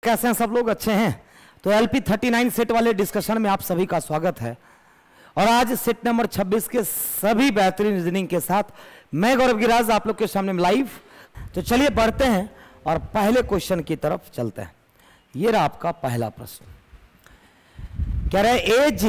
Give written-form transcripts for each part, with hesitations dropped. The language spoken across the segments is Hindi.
कैसे हैं सब लोग? अच्छे हैं? तो LP39 सेट वाले डिस्कशन में आप सभी का स्वागत है। और आज सेट नंबर 26 के सभी बेहतरीन रीजनिंग के साथ मैं गौरव गिराज आप लोग के सामने लाइव। तो चलिए बढ़ते हैं और पहले क्वेश्चन की तरफ चलते हैं। ये रहा आपका पहला प्रश्न। कह रहे AG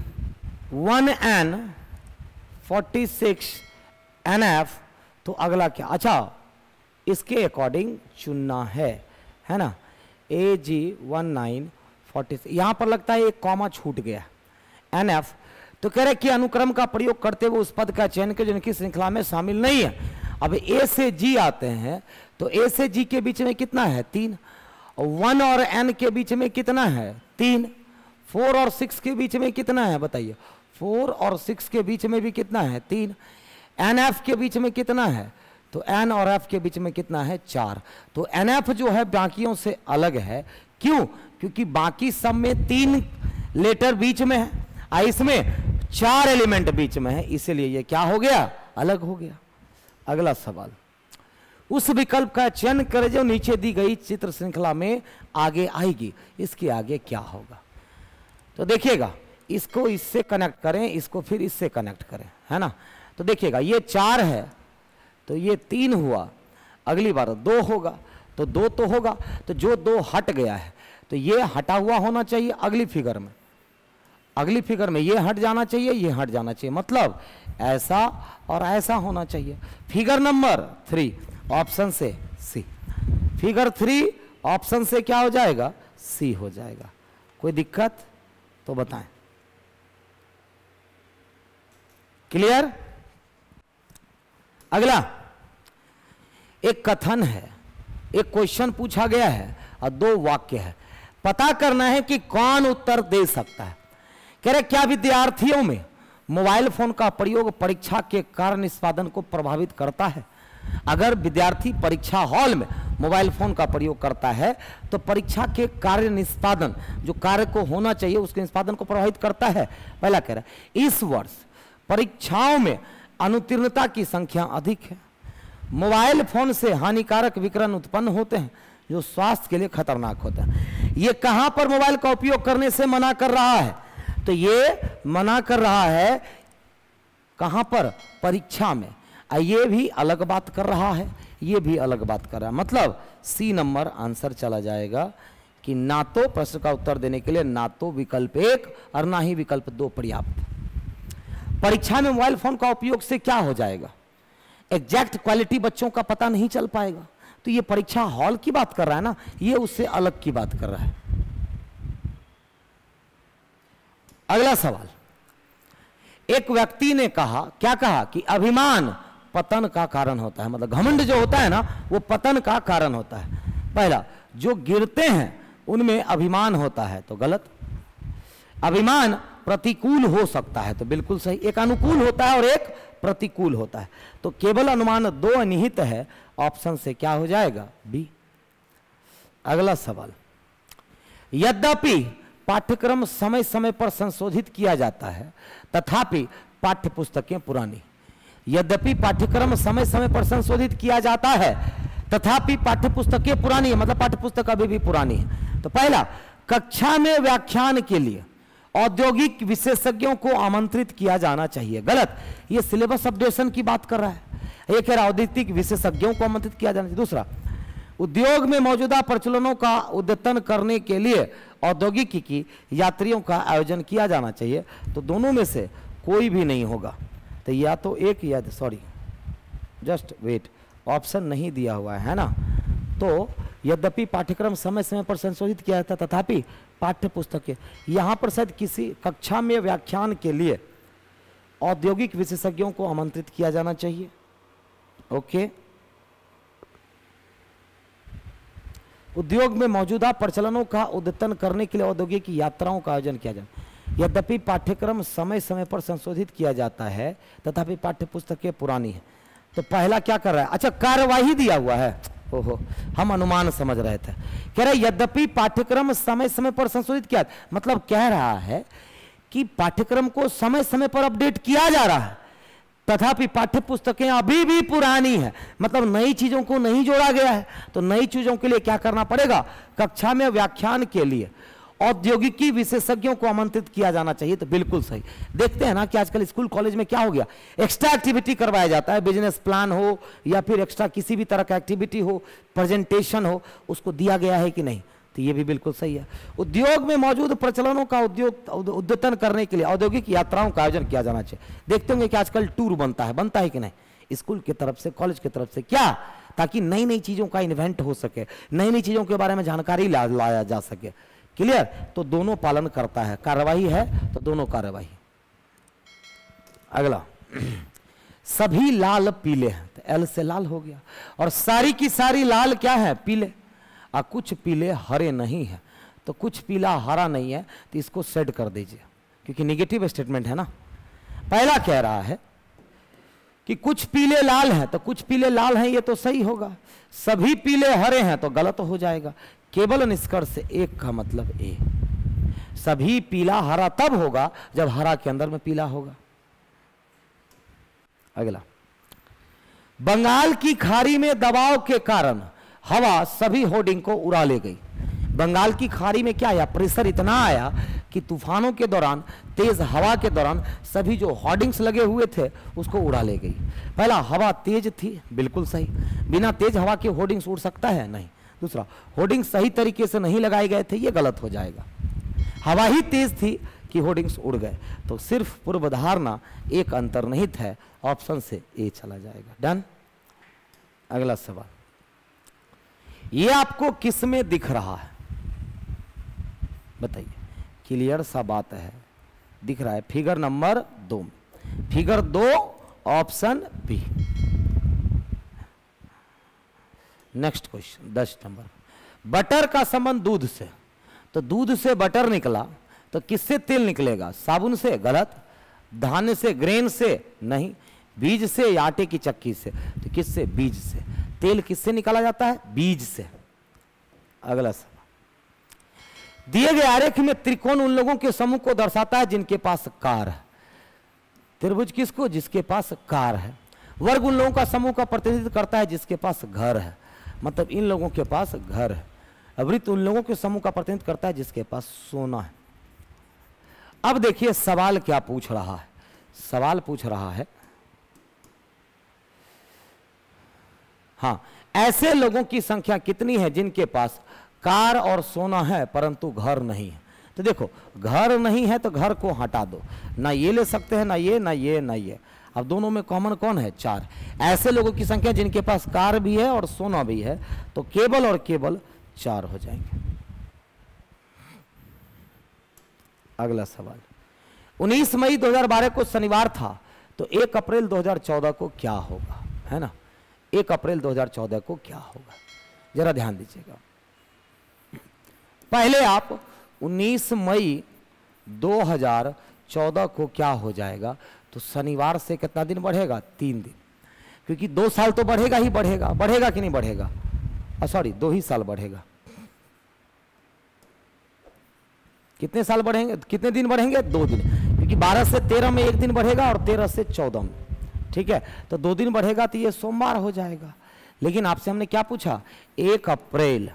1N 46 NF, तो अगला क्या? अच्छा, इसके अकॉर्डिंग चुनना है ना। AG 1946, यहां पर लगता है एक कॉमा छूट गया। NF, तो कह रहे कि अनुक्रम का प्रयोग करते हुए उस पद का चयन करें जिनकी श्रृंखला में शामिल नहीं है। अब A से G आते हैं, तो A से G के बीच में कितना है? 3। 1 और N के बीच में कितना है? 3। 4 और 6 के बीच में कितना है बताइए? 4 और 6 के बीच में भी कितना है? 3। NF के बीच में कितना है? तो N और F के बीच में कितना है? 4। तो NF जो है बाकियों से अलग है। क्यों? क्योंकि बाकी सब में 3 लेटर बीच में है, इसमें 4 एलिमेंट बीच में है, इसलिए ये क्या हो गया? अलग हो गया। अगला सवाल, उस विकल्प का चयन करें जो नीचे दी गई चित्र श्रृंखला में आगे आएगी। इसके आगे क्या होगा? तो देखिएगा, इसको इससे कनेक्ट करें, इसको फिर इससे कनेक्ट करें, है ना। तो देखिएगा, ये 4 है तो ये 3 हुआ, अगली बार 2 होगा तो 2 तो होगा, तो जो 2 हट गया है तो ये हटा हुआ होना चाहिए। अगली फिगर में ये हट जाना चाहिए, ये हट जाना चाहिए, मतलब ऐसा और ऐसा होना चाहिए। फिगर नंबर 3 ऑप्शन से सी। फिगर 3 ऑप्शन से क्या हो जाएगा? सी हो जाएगा। कोई दिक्कत तो बताएं। क्लियर? अगला एक कथन है, एक क्वेश्चन पूछा गया है और 2 वाक्य है। पता करना है कि कौन उत्तर दे सकता है। कह रहे क्या विद्यार्थियों में मोबाइल फोन का प्रयोग परीक्षा के कार्य निष्पादन को प्रभावित करता है? अगर विद्यार्थी परीक्षा हॉल में मोबाइल फोन का प्रयोग करता है तो परीक्षा के कार्य निष्पादन, जो कार्य को होना चाहिए उसके निष्पादन को प्रभावित करता है। पहला कह रहा है इस वर्ष परीक्षाओं में अनुत्तीर्णता की संख्या अधिक है। मोबाइल फोन से हानिकारक विकिरण उत्पन्न होते हैं जो स्वास्थ्य के लिए खतरनाक होते हैं। ये कहां पर मोबाइल का उपयोग करने से मना कर रहा है? तो ये मना कर रहा है कहां पर? परीक्षा में। ये भी अलग बात कर रहा है, ये भी अलग बात कर रहा है, मतलब सी नंबर आंसर चला जाएगा कि ना तो प्रश्न का उत्तर देने के लिए ना तो विकल्प 1 और ना ही विकल्प 2 पर्याप्त। परीक्षा में मोबाइल फोन का उपयोग से क्या हो जाएगा? एग्जैक्ट क्वालिटी बच्चों का पता नहीं चल पाएगा। तो ये परीक्षा हॉल की बात कर रहा है ना, ये उससे अलग की बात कर रहा है। अगला सवाल, एक व्यक्ति ने कहा, क्या कहा? कि अभिमान पतन का कारण होता है, मतलब घमंड जो होता है ना वो पतन का कारण होता है। पहला, जो गिरते हैं उनमें अभिमान होता है, तो गलत। अभिमान प्रतिकूल हो सकता है, तो बिल्कुल सही। एक अनुकूल होता है और एक प्रतिकूल होता है, तो केवल अनुमान 2 निहित है। ऑप्शन से क्या हो जाएगा? बी। अगला सवाल, यद्यपि पाठ्यक्रम समय समय पर संशोधित किया जाता है तथापि पाठ्यपुस्तकें पुरानी। यद्यपि पाठ्यक्रम समय समय पर संशोधित किया जाता है तथापि पाठ्यपुस्तकें पुरानी है, मतलब पाठ्यपुस्तक अभी भी पुरानी है। तो पहला, कक्षा में व्याख्यान के लिए औद्योगिक विशेषज्ञों को आमंत्रित किया जाना चाहिए, गलत। ये सिलेबस अपडेशन की बात कर रहा है, ये कह रहा है औद्योगिक विशेषज्ञों को आमंत्रित किया जाना चाहिए। दूसरा, उद्योग में मौजूदा प्रचलनों का उद्यतन करने के लिए औद्योगिकी यात्रियों का आयोजन किया जाना चाहिए। तो दोनों में से कोई भी नहीं होगा, तो या तो एक या सॉरी जस्ट वेट, ऑप्शन नहीं दिया हुआ है ना। तो यद्यपि पाठ्यक्रम समय समय पर संशोधित किया जाता तथापि पाठ्य पुस्तकें, यहां पर शायद किसी कक्षा में व्याख्यान के लिए औद्योगिक विशेषज्ञों को आमंत्रित किया जाना चाहिए। ओके, उद्योग में मौजूदा प्रचलनों का उद्यतन करने के लिए औद्योगिक यात्राओं का आयोजन किया जाए। यद्यपि पाठ्यक्रम समय समय पर संशोधित किया जाता है तथापि पाठ्य पुस्तकें पुरानी है। तो पहला क्या कर रहा है? अच्छा, कार्यवाही दिया हुआ है। ओहो, हम अनुमान समझ रहे थे। कह रहे यद्यपि पाठ्यक्रम समय समय पर संशोधित किया, मतलब कह रहा है कि पाठ्यक्रम को समय समय पर अपडेट किया जा रहा है, तथापि पाठ्य पुस्तकें अभी भी पुरानी है, मतलब नई चीजों को नहीं जोड़ा गया है। तो नई चीजों के लिए क्या करना पड़ेगा, कक्षा में व्याख्यान के लिए औद्योगिकी विशेषज्ञों को आमंत्रित किया जाना चाहिए। तो बिल्कुल सही। देखते हैं ना कि आजकल स्कूल कॉलेज में क्या हो गया, एक्स्ट्रा एक्टिविटी करवाया जाता है, बिजनेस प्लान हो या फिर एक्स्ट्रा किसी भी तरह का एक्टिविटी हो, प्रेजेंटेशन हो, उसको दिया गया है कि नहीं। तो ये भी बिल्कुल सही है। उद्योग में मौजूद प्रचलनों का उद्यतन करने के लिए औद्योगिक यात्राओं का आयोजन किया जाना चाहिए। देखते होंगे कि आजकल टूर बनता है कि नहीं, स्कूल की तरफ से, कॉलेज की तरफ से, क्या, ताकि नई नई चीजों का इन्वेंट हो सके, नई नई चीजों के बारे में जानकारी लाया जा सके। क्लियर। तो दोनों पालन करता है, कार्यवाही है तो दोनों कार्यवाही। अगला, सभी लाल पीले हैं, तो एल से लाल हो गया। और सारी की सारी लाल क्या है, पीले। और कुछ पीले हरे नहीं है, तो कुछ पीला हरा नहीं है, तो इसको सेट कर दीजिए, क्योंकि निगेटिव स्टेटमेंट है ना। पहला कह रहा है कि कुछ पीले लाल हैं, तो कुछ पीले लाल हैं, ये तो सही होगा। सभी पीले हरे हैं तो गलत हो जाएगा। केवल निष्कर्ष एक का मतलब ए। सभी पीला हरा तब होगा जब हरा के अंदर में पीला होगा। अगला, बंगाल की खाड़ी में दबाव के कारण हवा सभी होर्डिंग को उड़ा ले गई। बंगाल की खाड़ी में क्या आया, प्रेशर इतना आया कि तूफानों के दौरान, तेज हवा के दौरान सभी जो होर्डिंग्स लगे हुए थे उसको उड़ा ले गई। पहला, हवा तेज थी, बिल्कुल सही। बिना तेज हवा के होर्डिंग्स उड़ सकता है, नहीं। दूसरा, होर्डिंग्स सही तरीके से नहीं लगाए गए थे, ये गलत हो जाएगा। हवा ही तेज थी कि होर्डिंग्स उड़ गए। तो सिर्फ पूर्व धारणा एक अंतर्निहित है, ऑप्शन से ए चला जाएगा। डन। अगला सवाल, ये आपको किस में दिख रहा है, बताइए। क्लियर सा बात है, दिख रहा है फिगर नंबर 2 में। Figure 2 option B. Next question 10 number, butter का संबंध दूध से, तो दूध से बटर निकला, तो किससे तेल निकलेगा, साबुन से, गलत। धान्य से, ग्रेन से, नहीं। बीज से या आटे की चक्की से, तो किससे, बीज से। तेल किससे निकाला जाता है, बीज से। अगला सवाल, दिए गए आरेख में त्रिकोण उन लोगों के समूह को दर्शाता है जिनके पास कार है। त्रिभुज किसको, जिसके पास कार है। वर्ग उन लोगों का समूह का प्रतिनिधित्व करता है जिसके पास घर है, मतलब इन लोगों के पास घर है। वृत्त उन लोगों के समूह का प्रतिनिधित्व करता है जिसके पास सोना है। अब देखिए सवाल क्या पूछ रहा है, सवाल पूछ रहा है, हाँ, ऐसे लोगों की संख्या कितनी है जिनके पास कार और सोना है परंतु घर नहीं है। तो देखो, घर नहीं है तो घर को हटा दो, ना ये ले सकते हैं, ना ये, ना ये, ना ये। अब दोनों में कॉमन कौन है, 4। ऐसे लोगों की संख्या जिनके पास कार भी है और सोना भी है, तो केवल और केवल 4 हो जाएंगे। अगला सवाल, 19 मई 2012 को शनिवार था, तो 1 अप्रैल 2014 को क्या होगा, है ना। 1 अप्रैल 2014 को क्या होगा, जरा ध्यान दीजिएगा। पहले आप 19 मई 2014 को क्या हो जाएगा, तो शनिवार से कितना दिन बढ़ेगा, 3 दिन, क्योंकि 2 साल तो बढ़ेगा ही बढ़ेगा। बढ़ेगा कि नहीं बढ़ेगा, सॉरी 2 ही साल बढ़ेगा। कितने साल बढ़ेंगे, कितने दिन बढ़ेंगे, 2 दिन, क्योंकि 12 से 13 में 1 दिन बढ़ेगा और 13 से 14 में, ठीक है। तो 2 दिन बढ़ेगा, तो ये सोमवार हो जाएगा। लेकिन आपसे हमने क्या पूछा, 1 अप्रैल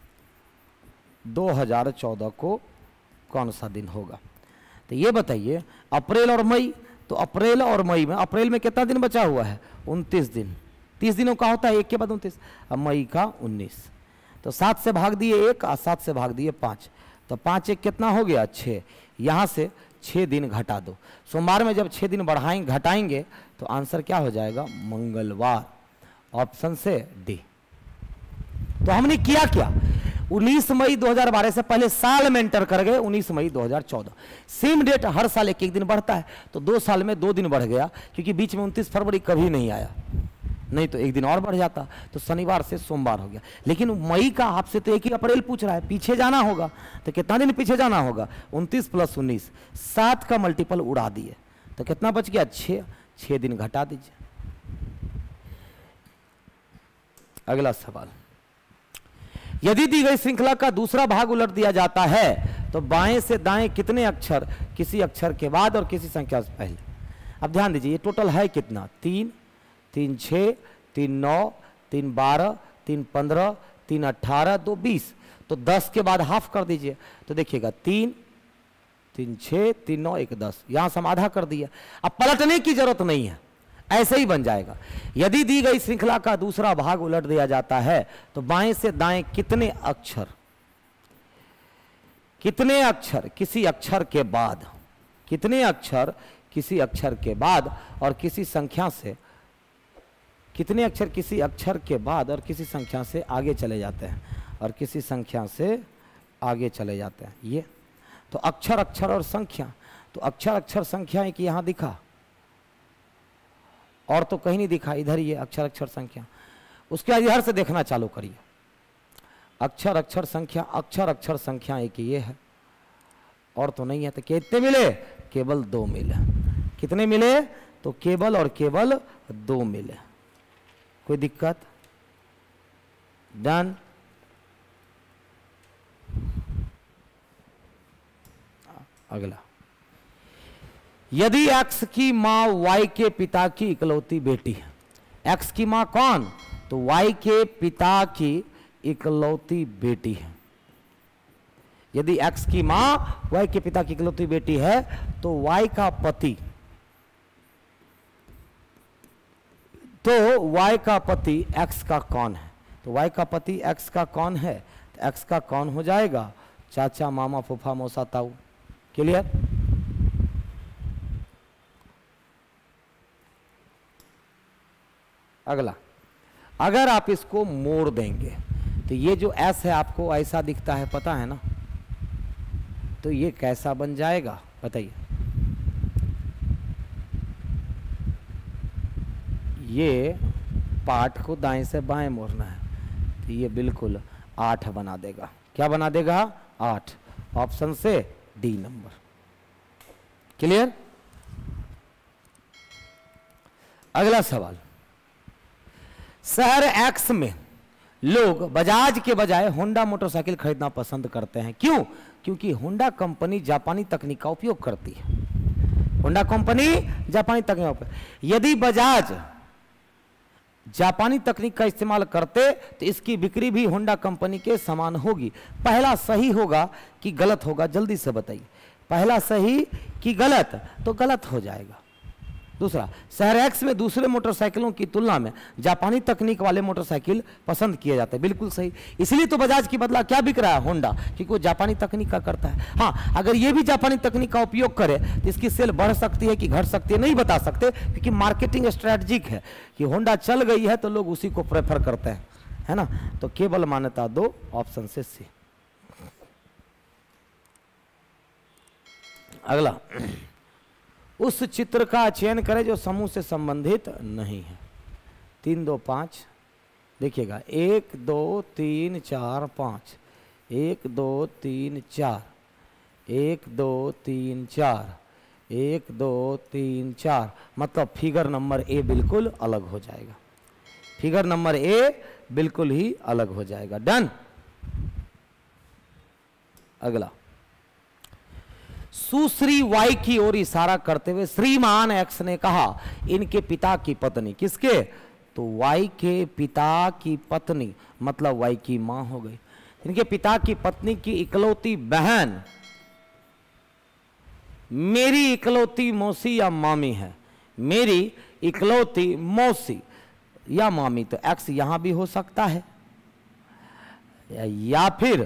2014 को कौन सा दिन होगा, तो ये बताइए। अप्रैल और मई, तो अप्रैल और मई में, अप्रैल में कितना दिन बचा हुआ है, 29 दिन। 30 दिनों का होता है, 1 के बाद 29, अब मई का 19, तो 7 से भाग दिए 1 और 7 से भाग दिए 5, तो 5 1 कितना हो गया, 6। यहाँ से 6 दिन घटा दो। सोमवार में जब 6 दिन घटाएंगे तो आंसर क्या हो जाएगा, मंगलवार। ऑप्शन से डी। तो हमने किया क्या, 19 मई 2012 से पहले साल में एंटर कर गए 19 मई 2014। सेम डेट हर साल 1 दिन बढ़ता है, तो 2 साल में 2 दिन बढ़ गया, क्योंकि बीच में 29 फरवरी कभी नहीं आया, नहीं तो 1 दिन और बढ़ जाता, तो शनिवार से सोमवार हो गया। लेकिन मई का आपसे तो 1 अप्रैल पूछ रहा है, पीछे जाना होगा, तो कितना दिन पीछे जाना होगा, 29 + 19, 7 का मल्टीपल उड़ा दिए, तो कितना बच गया, 6 दिन घटा दीजिए। अगला सवाल, यदि दी गई श्रृंखला का दूसरा भाग उलट दिया जाता है तो बाएं से दाएं कितने अक्षर किसी अक्षर के बाद और किसी संख्या से पहले। अब ध्यान दीजिए, ये टोटल है कितना, 3, 3 6, 3 9, 3 12, 3 15, 3 18, 2 20, तो 10 के बाद हाफ कर दीजिए, तो देखिएगा 3 3 6, 3 9, 1 10, यहां से हम आधा कर दिया। अब पलटने की जरूरत नहीं है, ऐसे ही बन जाएगा। यदि दी गई श्रृंखला का दूसरा भाग उलट दिया जाता है तो बाएं से दाएं कितने अक्षर किसी अक्षर के बाद, कितने अक्षर किसी अक्षर के बाद और किसी संख्या से, कितने अक्षर किसी अक्षर के बाद और किसी संख्या से आगे चले जाते हैं, और किसी संख्या से आगे चले जाते हैं। ये तो अक्षर अक्षर और संख्या, तो अक्षर अक्षर संख्या एक यहां दिखा और तो कहीं नहीं दिखा, इधर ये अक्षर अक्षर संख्या। उसके बाद इधर से देखना चालू करिए, अक्षर अक्षर संख्या एक ये है और तो नहीं है, तो कितने मिले, केवल 2 मिले। कितने मिले, तो केवल और केवल 2 मिले। कोई दिक्कत? डन। अगला, यदि x की मां y के पिता की इकलौती बेटी है, x की मां कौन, तो y के पिता की इकलौती बेटी है। यदि x की मां y के पिता की इकलौती बेटी है तो y का पति, तो y का पति x का कौन है, तो y का पति x का कौन है, तो x का कौन हो जाएगा, चाचा मामा फूफा मौसा ताऊ। क्लियर? अगला, अगर आप इसको मोड़ देंगे तो ये जो s है आपको ऐसा दिखता है, पता है ना, तो ये कैसा बन जाएगा बताइए। ये पार्ट को दाएं से बाएं मोड़ना है, तो ये बिल्कुल 8 बना देगा। क्या बना देगा? 8। ऑप्शन से डी नंबर। क्लियर? अगला सवाल, शहर एक्स में लोग बजाज के बजाय होंडा मोटरसाइकिल खरीदना पसंद करते हैं। क्यों? क्योंकि होंडा कंपनी जापानी तकनीक का उपयोग करती है। होंडा कंपनी जापानी तकनीक का उपयोग, यदि बजाज जापानी तकनीक का इस्तेमाल करते तो इसकी बिक्री भी होंडा कंपनी के समान होगी। पहला सही होगा कि गलत होगा, जल्दी से बताइए। पहला सही कि गलत, तो गलत हो जाएगा। दूसरा, शहर एक्स में दूसरे मोटरसाइकिलों की तुलना में जापानी तकनीक वाले मोटरसाइकिल पसंद किए जाते हैं। बिल्कुल सही, इसलिए तो बजाज की बदला क्या बिक रहा है, होंडा, क्योंकि वो जापानी तकनीक का करता है। हाँ, अगर ये भी जापानी तकनीक का उपयोग करे तो इसकी सेल बढ़ सकती है कि घट सकती है, नहीं बता सकते, क्योंकि मार्केटिंग स्ट्रैटेजिक है कि होंडा चल गई है तो लोग उसी को प्रेफर करते हैं, है ना। तो केवल मान्यता 2, ऑप्शन से सी। अगला, उस चित्र का चयन करें जो समूह से संबंधित नहीं है। 3 2 5 देखिएगा, 1 2 3 4 5, 1 2 3 4, 1 2 3 4, 1 2 3 4, मतलब फिगर नंबर ए बिल्कुल अलग हो जाएगा। फिगर नंबर ए बिल्कुल ही अलग हो जाएगा। डन। अगला, सुश्री वाई की ओर इशारा करते हुए श्रीमान एक्स ने कहा, इनके पिता की पत्नी, किसके, तो वाई के पिता की पत्नी, मतलब वाई की मां हो गई। इनके पिता की पत्नी की इकलौती बहन मेरी इकलौती मौसी या मामी है। मेरी इकलौती मौसी या मामी, तो एक्स यहां भी हो सकता है या फिर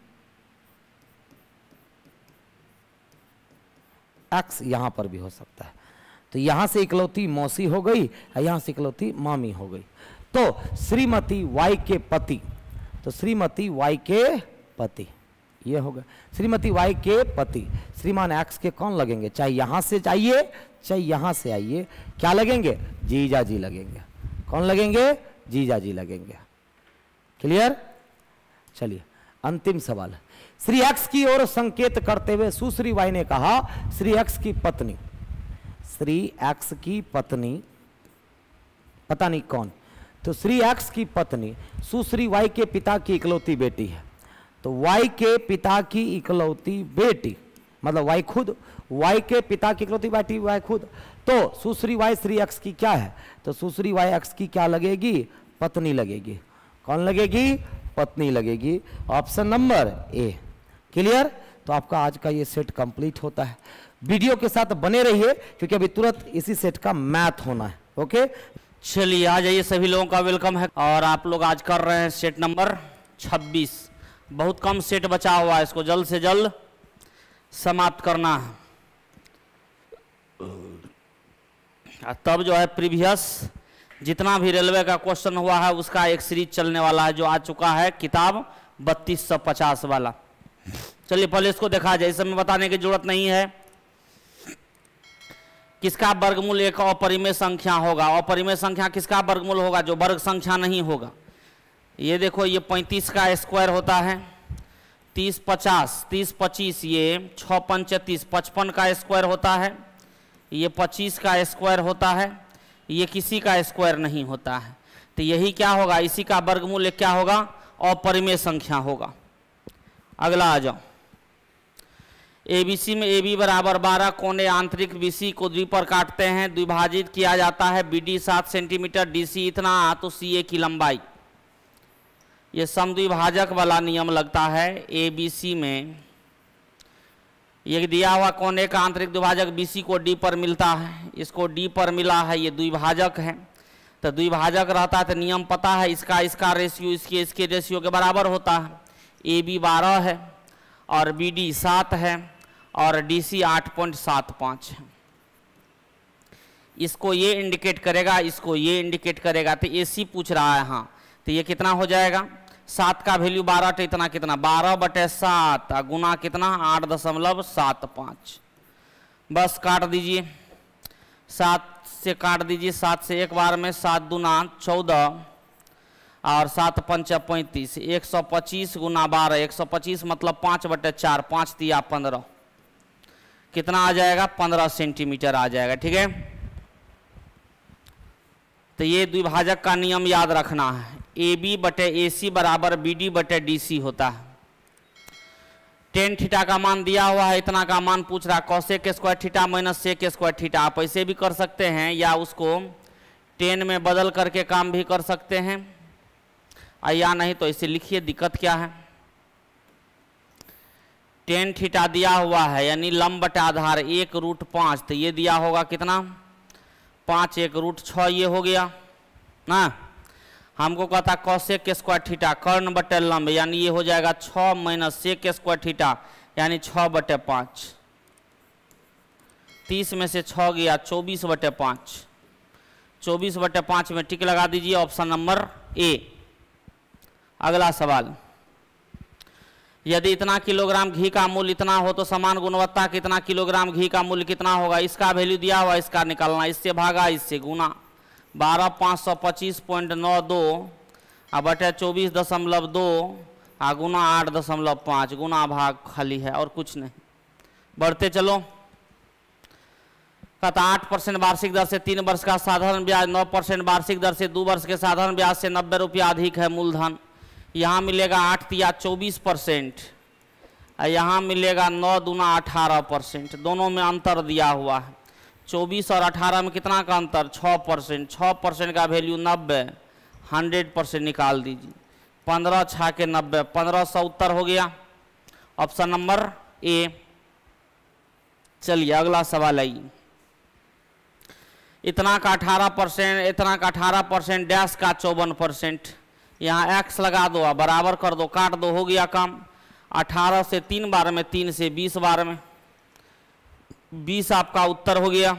एक्स यहां पर भी हो सकता है। तो यहां से इकलौती मौसी हो गई, यहां से इकलौती मामी हो गई। तो श्रीमती वाई के पति, तो श्रीमती वाई के पति ये होगा। श्रीमती वाई के पति श्रीमान एक्स के कौन लगेंगे, चाहे यहां से आइए चाहे यहां से आइए, क्या लगेंगे, जीजा जी लगेंगे। कौन लगेंगे, जीजा जी लगेंगे। क्लियर? चलिए अंतिम सवाल है। श्री एक्स की ओर संकेत करते हुए सुश्री वाई ने कहा, श्री एक्स की पत्नी, श्री एक्स की पत्नी पता नहीं कौन, तो श्री एक्स की पत्नी सुश्री वाई के पिता की इकलौती बेटी है। तो वाई के पिता की इकलौती बेटी मतलब वाई खुद y के पिता की इकलौती बेटी y खुद, तो सुश्री y श्री x की क्या है, तो सुश्री y x की क्या लगेगी, पत्नी लगेगी। कौन लगेगी, पत्नी लगेगी। Option number A. क्लियर। तो आपका आज का ये सेट कंप्लीट होता है। वीडियो के साथ बने रहिए क्योंकि अभी तुरंत इसी सेट का मैथ होना है। ओके, चलिए आ जाइए, सभी लोगों का वेलकम है। और आप लोग आज कर रहे हैं सेट नंबर 26। बहुत कम सेट बचा हुआ है, इसको जल्द से जल्द समाप्त करना है। तब जो है प्रीवियस जितना भी रेलवे का क्वेश्चन हुआ है उसका एक सीरीज चलने वाला है जो आ चुका है, किताब 3250 वाला। चलिए पहले इसको देखा जाए, इस समय बताने की जरूरत नहीं है। किसका वर्गमूल एक अपरिमेय संख्या होगा। अपरिमेय संख्या किसका वर्गमूल होगा, जो वर्ग संख्या नहीं होगा। ये देखो, ये 35 का स्क्वायर होता है, 30 50 30 25, ये 6 पंच 30 55 का स्क्वायर होता है, ये 25 का स्क्वायर होता है, ये किसी का स्क्वायर नहीं होता है। तो यही क्या होगा, इसी का वर्गमूल क्या होगा, अपरिमेय संख्या होगा। अगला आ जाओ। एबीसी में AB बराबर 12 कोने आंतरिक BC को द्वि पर काटते हैं, द्विभाजित किया जाता है। BD 7 सेंटीमीटर, DC इतना, तो CA की लंबाई। ये समद्विभाजक वाला नियम लगता है ABC में। ये दिया हुआ कोने का आंतरिक द्विभाजक BC को D पर मिलता है, इसको D पर मिला है, ये द्विभाजक है। तो द्विभाजक रहता है तो नियम पता है, इसका रेशियो इसके रेशियो के बराबर होता है। AB 12 है और BD 7 है और DC 8.75 है। इसको ये इंडिकेट करेगा, इसको ये इंडिकेट करेगा। तो AC पूछ रहा है, हाँ, तो ये कितना हो जाएगा, 7 का वैल्यू 12 तो इतना कितना 12/7 गुना कितना 8.75। बस काट दीजिए, 7 से काट दीजिए, 7 से एक बार में, 7 दूना 14 और 7 पंच 35, 125 गुना 12, 125 मतलब 5/4, 5 दिया 15, कितना आ जाएगा, 15 सेंटीमीटर आ जाएगा। ठीक है, तो ये द्विभाजक का नियम याद रखना है। AB/AC बराबर BD/DC होता है। टेन थीटा का मान दिया हुआ है, इतना का मान पूछ रहा है, cosec square theta minus sec square theta. आप ऐसे भी कर सकते हैं या उसको 10 में बदल करके काम भी कर सकते हैं, या नहीं तो इसे लिखिए, दिक्कत क्या है। टेन थीटा दिया हुआ है यानी लंब बटा आधार 1√5, तो ये दिया होगा कितना 5 1√6, ये हो गया ना। हमको कहता कॉसेक स्क्वायर थीटा कर्ण बटे लंब, यानी ये हो जाएगा 6 माइनस सेक स्क्वायर थीटा यानी 6/5। 30 में से 6 गया 24/5, 24/5 में टिक लगा दीजिए, ऑप्शन नंबर ए। अगला सवाल, यदि इतना किलोग्राम घी का मूल्य इतना हो तो समान गुणवत्ता कितना किलोग्राम घी का मूल्य कितना होगा। इसका वैल्यू दिया हुआ, इसका निकालना, इससे भागा इससे गुना 12,525.92 बटे 24.2 गुना 8.5 गुना भाग खाली है और कुछ नहीं। बढ़ते चलो। कहता 8% वार्षिक दर से 3 वर्ष का साधारण ब्याज, 9% वार्षिक दर से 2 वर्ष के साधारण ब्याज से 90 रुपया अधिक है मूलधन। यहाँ मिलेगा 8 या 24%, यहाँ मिलेगा 9 दूना 18%। दोनों में अंतर दिया हुआ है। 24 और 18 में कितना का अंतर, 6%। 6% का वैल्यू 90, 100% निकाल दीजिए। 15 6 के 90, 1500 उत्तर हो गया, ऑप्शन नंबर ए। चलिए अगला सवाल आइए। इतना का 18%, इतना का 18%, डैश का 54%। यहाँ एक्स लगा दो, बराबर कर दो, काट दो, हो गया काम। 18 से 3 बार में, 3 से 20 बार में, 20 आपका उत्तर हो गया।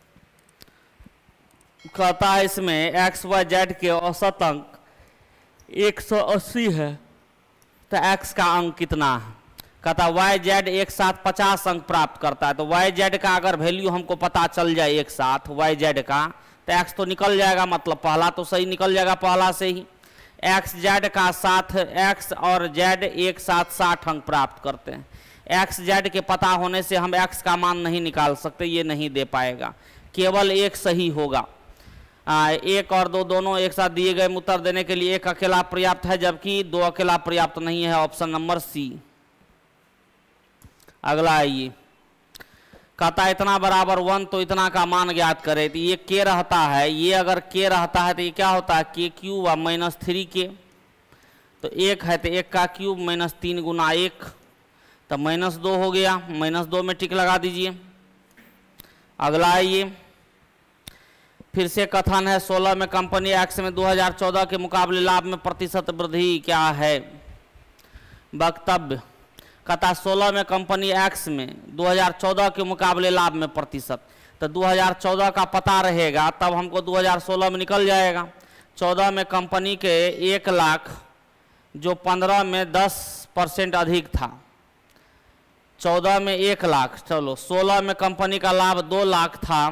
कहता है इसमें एक्स वाई जेड के औसत अंक 180 है, तो एक्स का अंक कितना है। कहता वाई जेड एक साथ 50 अंक प्राप्त करता है, तो वाई जेड का अगर वैल्यू हमको पता चल जाए एक साथ वाई जेड का, तो एक्स तो निकल जाएगा, मतलब पहला तो सही निकल जाएगा पहला से ही। एक्स जेड का साथ, एक्स और जेड एक साथ 60 अंक प्राप्त करते हैं। एक्स जेड के पता होने से हम एक्स का मान नहीं निकाल सकते, ये नहीं दे पाएगा, केवल एक सही होगा। 1 और 2 दोनों एक साथ दिए गए उत्तर देने के लिए 1 अकेला पर्याप्त है, जबकि 2 अकेला पर्याप्त नहीं है, ऑप्शन नंबर सी। अगला आइए। कहता है इतना बराबर 1 तो इतना का मान ज्ञात करे। तो ये के रहता है, ये अगर के रहता है तो ये क्या होता है के क्यूब और माइनस 3k। तो 1 है तो 1 का क्यूब माइनस 3 गुना 1 तो माइनस 2 हो गया। माइनस 2 में टिक लगा दीजिए। अगला है ये फिर से कथन है 16 में कंपनी एक्स में 2014 के मुकाबले लाभ में प्रतिशत वृद्धि क्या है। वक्तव्य कहता 16 में कंपनी एक्स में 2014 के मुकाबले लाभ में प्रतिशत। तो 2014 का पता रहेगा तब हमको 2016 में निकल जाएगा। 14 में कंपनी के 1 लाख जो 15 में 10% अधिक था। 14 में 1 लाख, चलो 16 में कंपनी का लाभ 2 लाख था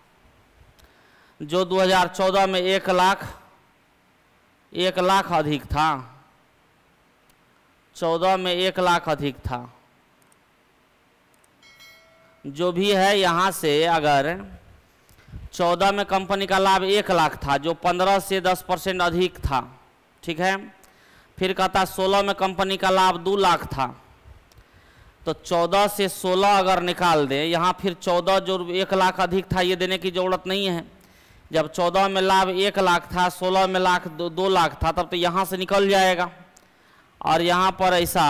जो 2014 में 1 लाख अधिक था। 14 में 1 लाख अधिक था। जो भी है यहाँ से अगर 14 में कंपनी का लाभ 1 लाख था जो 15 से 10% अधिक था, ठीक है। फिर कहता 16 में कंपनी का लाभ 2 लाख था। तो 14 से 16 अगर निकाल दें, यहाँ फिर 14 जो 1 लाख अधिक था ये देने की ज़रूरत नहीं है। जब 14 में लाभ 1 लाख था, 16 में लाख 2 लाख था, तब तो यहाँ से निकल जाएगा। और यहाँ पर ऐसा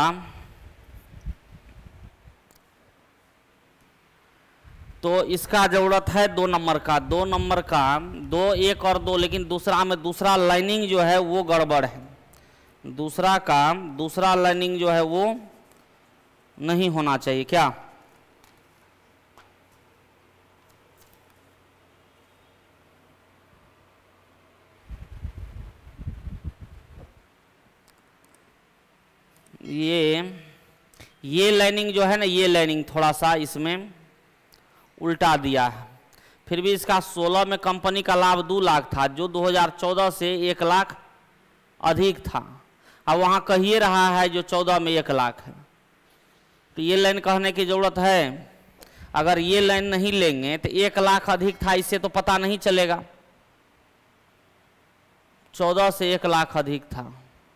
तो इसका जरूरत है 2 नंबर का, 2 नंबर का 2 1 और 2, लेकिन दूसरा में दूसरा लाइनिंग जो है वो गड़बड़ है। दूसरा लाइनिंग जो है वो नहीं होना चाहिए। क्या ये लाइनिंग जो है ना, ये लाइनिंग थोड़ा सा इसमें उल्टा दिया है। फिर भी इसका 16 में कंपनी का लाभ 2 लाख था जो 2014 से 1 लाख अधिक था। अब वहाँ कहिए रहा है जो 14 में 1 लाख है, तो ये लाइन कहने की ज़रूरत है। अगर ये लाइन नहीं लेंगे तो 1 लाख अधिक था, इससे तो पता नहीं चलेगा। 14 से 1 लाख अधिक था।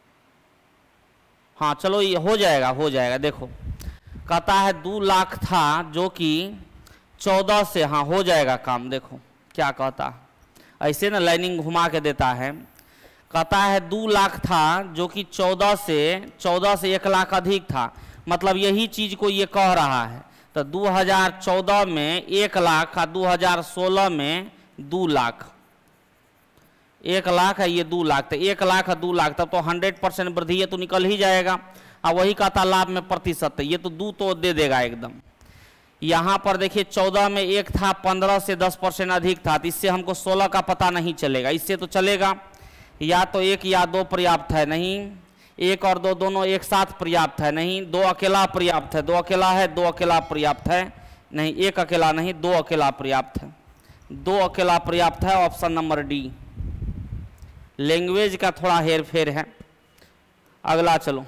हाँ चलो ये हो जाएगा। देखो कहता है 2 लाख था जो कि 14 से, हाँ हो जाएगा काम। देखो क्या कहता है, ऐसे ना लाइनिंग घुमा के देता है। कहता है 2 लाख था जो कि 14 से 1 लाख अधिक था, मतलब यही चीज को ये कह रहा है। तो 2014 में 1 लाख और 2016 में 2 लाख, 1 लाख है ये 2 लाख, तो 1 लाख और 2 लाख तब तो 100% वृद्धि ये तो निकल ही जाएगा। और वही कहता लाभ में प्रतिशत, ये तो 2 तो दे देगा एकदम। यहाँ पर देखिए 14 में 1 था, 15 से 10% अधिक था, तो इससे हमको 16 का पता नहीं चलेगा। इससे तो चलेगा या तो 1 या 2 पर्याप्त है, नहीं 1 और 2 दोनों एक साथ पर्याप्त है, नहीं 2 अकेला पर्याप्त है, 2 अकेला है, 2 अकेला पर्याप्त है, नहीं 1 अकेला नहीं 2 अकेला पर्याप्त है, 2 अकेला पर्याप्त है। Option number D. लैंग्वेज का थोड़ा हेर फेर है। अगला चलो,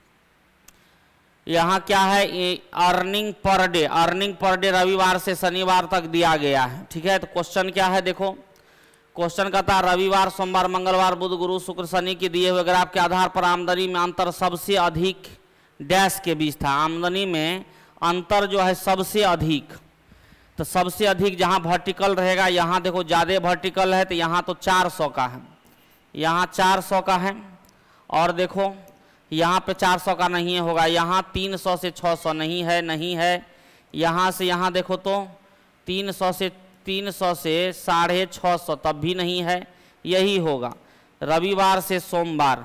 यहाँ क्या है, earning per day. Earning per day रविवार से शनिवार तक दिया गया है, ठीक है। तो क्वेश्चन क्या है, देखो क्वेश्चन कहता है रविवार, सोमवार, मंगलवार, बुध, गुरु, शुक्र, शनि के दिए हुए ग्राफ के आधार पर आमदनी में अंतर सबसे अधिक डैश के बीच था। आमदनी में अंतर जो है सबसे अधिक, तो सबसे अधिक जहाँ वर्टिकल रहेगा, यहाँ देखो ज़्यादा वर्टिकल है तो यहाँ तो 400 का है, यहाँ 400 का है। और देखो यहाँ पे 400 का नहीं होगा, यहाँ 300 से 600 नहीं है। यहाँ से यहाँ देखो तो 300 से 650 तब भी नहीं है, यही होगा। रविवार से सोमवार,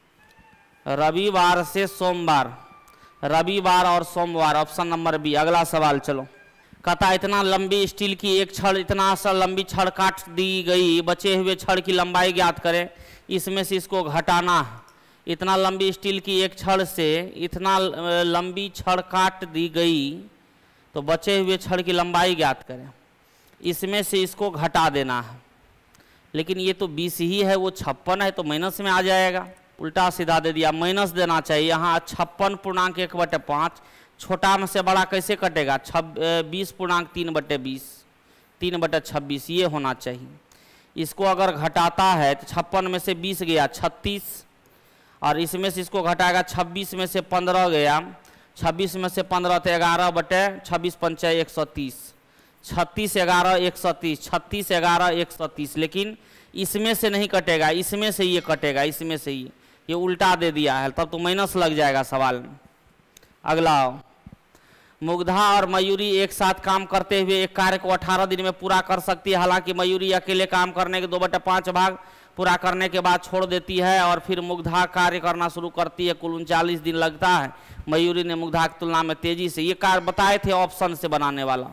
रविवार और सोमवार, ऑप्शन नंबर बी। अगला सवाल चलो, कहता इतना लंबी स्टील की एक छड़, इतना सा लंबी छड़ काट दी गई, बचे हुए छड़ की लंबाई ज्ञात करें। इसमें से इसको घटाना है। इतना लंबी स्टील की एक छड़ से इतना लंबी छड़ काट दी गई तो बचे हुए छड़ की लंबाई ज्ञात करें। इसमें से इसको घटा देना है, लेकिन ये तो 20 ही है, वो 56 है तो माइनस में आ जाएगा। उल्टा सीधा दे दिया, माइनस देना चाहिए। यहाँ 56.1/5, छोटा में से बड़ा कैसे कटेगा, 20.3/20, 3/26 ये होना चाहिए। इसको अगर घटाता है तो 56 में से 20 गया 36, और इसमें से इसको घटाएगा 26 में से 15 गया, 26 में से 15 तो 11/26 × 130। 36 11 130, 36 11 130, लेकिन इसमें से नहीं कटेगा, इसमें से ये कटेगा, इसमें से ये उल्टा दे दिया है, तब तो माइनस लग जाएगा सवाल में। अगला, मुग्धा और मयूरी एक साथ काम करते हुए एक कार्य को 18 दिन में पूरा कर सकती है। हालांकि मयूरी अकेले काम करने के 2/5 भाग पूरा करने के बाद छोड़ देती है और फिर मुग्धा कार्य करना शुरू करती है। कुल 39 दिन लगता है। मयूरी ने मुग्धा की तुलना में तेजी से, ये कार्य बताए थे ऑप्शन से बनाने वाला,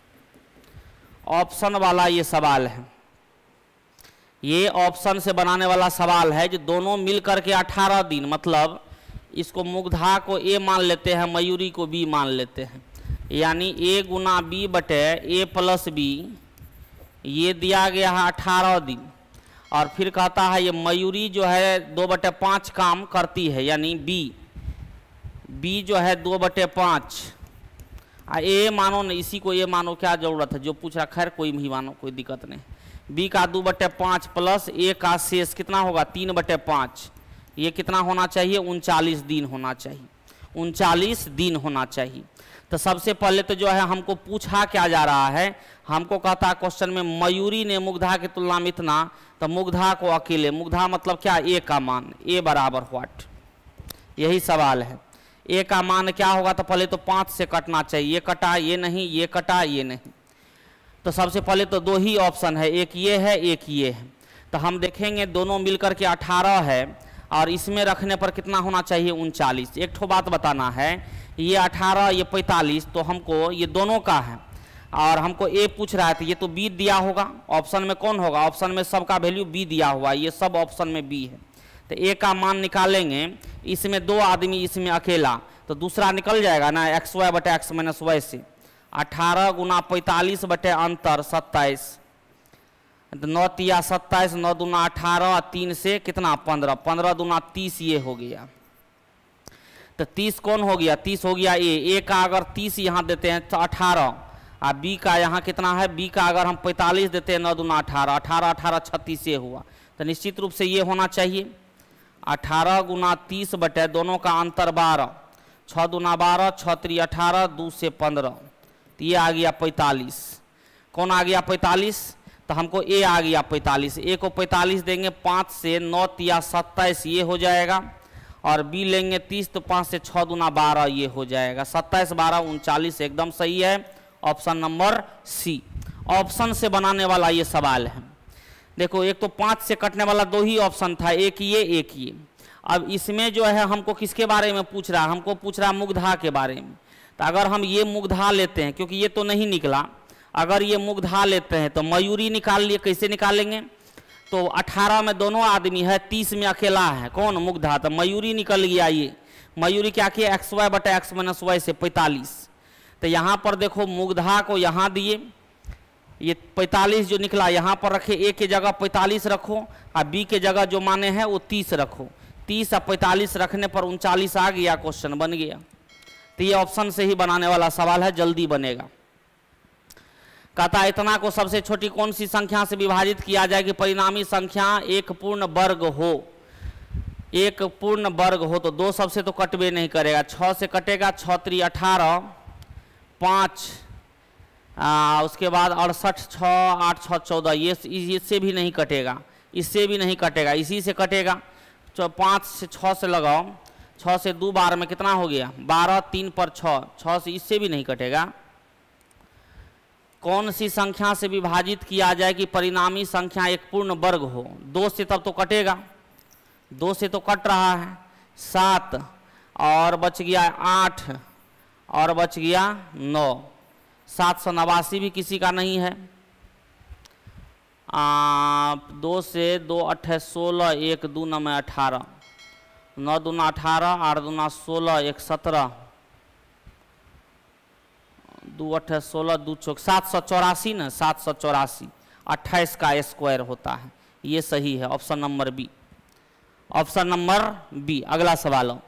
ऑप्शन वाला ये सवाल है, ये ऑप्शन से बनाने वाला सवाल है जो दोनों मिलकर के 18 दिन, मतलब इसको मुग्धा को ए मान लेते हैं, मयूरी को बी मान लेते हैं, यानी ए गुना बी बटे ए प्लस बी, ये दिया गया है 18 दिन। और फिर कहता है ये मयूरी जो है 2/5 काम करती है, यानी बी जो है 2/5, ए मानो न, इसी को ए मानो, क्या जरूरत है, जो पूछ रहा, खैर कोई भी मानो, कोई दिक्कत नहीं। बी का 2/5 प्लस ए का शेष कितना होगा 3/5, ये कितना होना चाहिए 39 दिन होना चाहिए, 39 दिन होना चाहिए। तो सबसे पहले तो जो है हमको पूछा क्या जा रहा है, हमको कहता है क्वेश्चन में मयूरी ने मुग्धा की तुलना में इतना, तो मुग्धा को अकेले, मुग्धा मतलब क्या, ए का मान, ए बराबर व्हाट, यही सवाल है। ए का मान क्या होगा, तो पहले तो 5 से कटना चाहिए, ये कटा, ये नहीं, ये कटा, ये नहीं, तो सबसे पहले तो 2 ही ऑप्शन है, एक ये है, एक ये है। तो हम देखेंगे दोनों मिलकर के 18 है और इसमें रखने पर कितना होना चाहिए 39। एक ठो बात बताना है, ये 18 ये 45, तो हमको ये दोनों का है और हमको ए पूछ रहा है, तो ये तो बी दिया होगा, ऑप्शन में कौन होगा, ऑप्शन में सबका वैल्यू बी दिया हुआ, ये सब ऑप्शन में बी है। तो ए का मान निकालेंगे, इसमें 2 आदमी, इसमें अकेला, तो दूसरा निकल जाएगा ना, एक्स वाई बटे एक्स माइनस वाई से। 18 गुना 45 बटे अंतर 27, 9 तिया 27, 9 दूना 18, 3 से कितना 15, 15 दूना 30, ये हो गया। तो 30 कौन हो गया, 30 हो गया ए का अगर 30 यहाँ देते हैं तो 18, और बी का यहाँ कितना है, बी का अगर हम 45 देते हैं, 9 दूना 18, 18 18 36 ये हुआ, तो निश्चित रूप से ये होना चाहिए 18 गुना 30 बटे दोनों का अंतर 12, 6 दूना 12, 6 3 18, 2 से 15, तो ये आ गया 45। कौन आ गया 45, तो हमको ए आ गया 45, ए को 45 देंगे, 5 से 9 तिया 27 ये हो जाएगा, और बी लेंगे 30, तो 5 से 6 दूना 12 ये हो जाएगा, 27 12 39 एकदम सही है, ऑप्शन नंबर सी। ऑप्शन से बनाने वाला ये सवाल है। देखो एक तो 5 से कटने वाला 2 ही ऑप्शन था, एक ये एक ये। अब इसमें जो है हमको किसके बारे में पूछ रहा है, हमको पूछ रहा है मुग्धा के बारे में। तो अगर हम ये मुग्धा लेते हैं, क्योंकि ये तो नहीं निकला, अगर ये मुग्धा लेते हैं तो मयूरी निकाल लिए, कैसे निकालेंगे, तो 18 में दोनों आदमी है, 30 में अकेला है, कौन मुग्धा, तो मयूरी निकल गया। ये मयूरी क्या किया, एक्स वाई बटे एक्स माइनस वाई से 45। तो यहाँ पर देखो मुग्धा को यहाँ दिए, ये 45 जो निकला यहाँ पर रखे, ए के जगह 45 रखो और बी के जगह जो माने हैं वो 30 रखो, 30 और 45 रखने पर 39 आ गया, क्वेश्चन बन गया। तो ये ऑप्शन से ही बनाने वाला सवाल है, जल्दी बनेगा। कहता इतना को सबसे छोटी कौन सी संख्या से विभाजित किया जाए कि परिणामी संख्या एक पूर्ण वर्ग हो, एक पूर्ण वर्ग हो, तो 2 सबसे तो कटवे नहीं करेगा, 6 से कटेगा, 6 3 18, 5 उसके बाद 68, 6 8 6 14, ये इससे भी नहीं कटेगा, इससे भी नहीं कटेगा, इसी से कटेगा। 5 से 6 से लगाओ, 6 से 2 बार में कितना हो गया 12, 3 पर 6, 6 से इससे भी नहीं कटेगा। कौन सी संख्या से विभाजित किया जाए कि परिणामी संख्या एक पूर्ण वर्ग हो, 2 से तब तो कटेगा, 2 से तो कट रहा है, 7 और बच गया 8 और बच गया 9, 789 भी किसी का नहीं है। 2 से 2 8 16, 1 2 9 18, 9 दूना 18, 8 दूना 16, 1 17, 2 8 16, 2 चौक 784 ना, 784, 28 का स्क्वायर होता है, ये सही है, option number B, option number B. अगला सवाल हो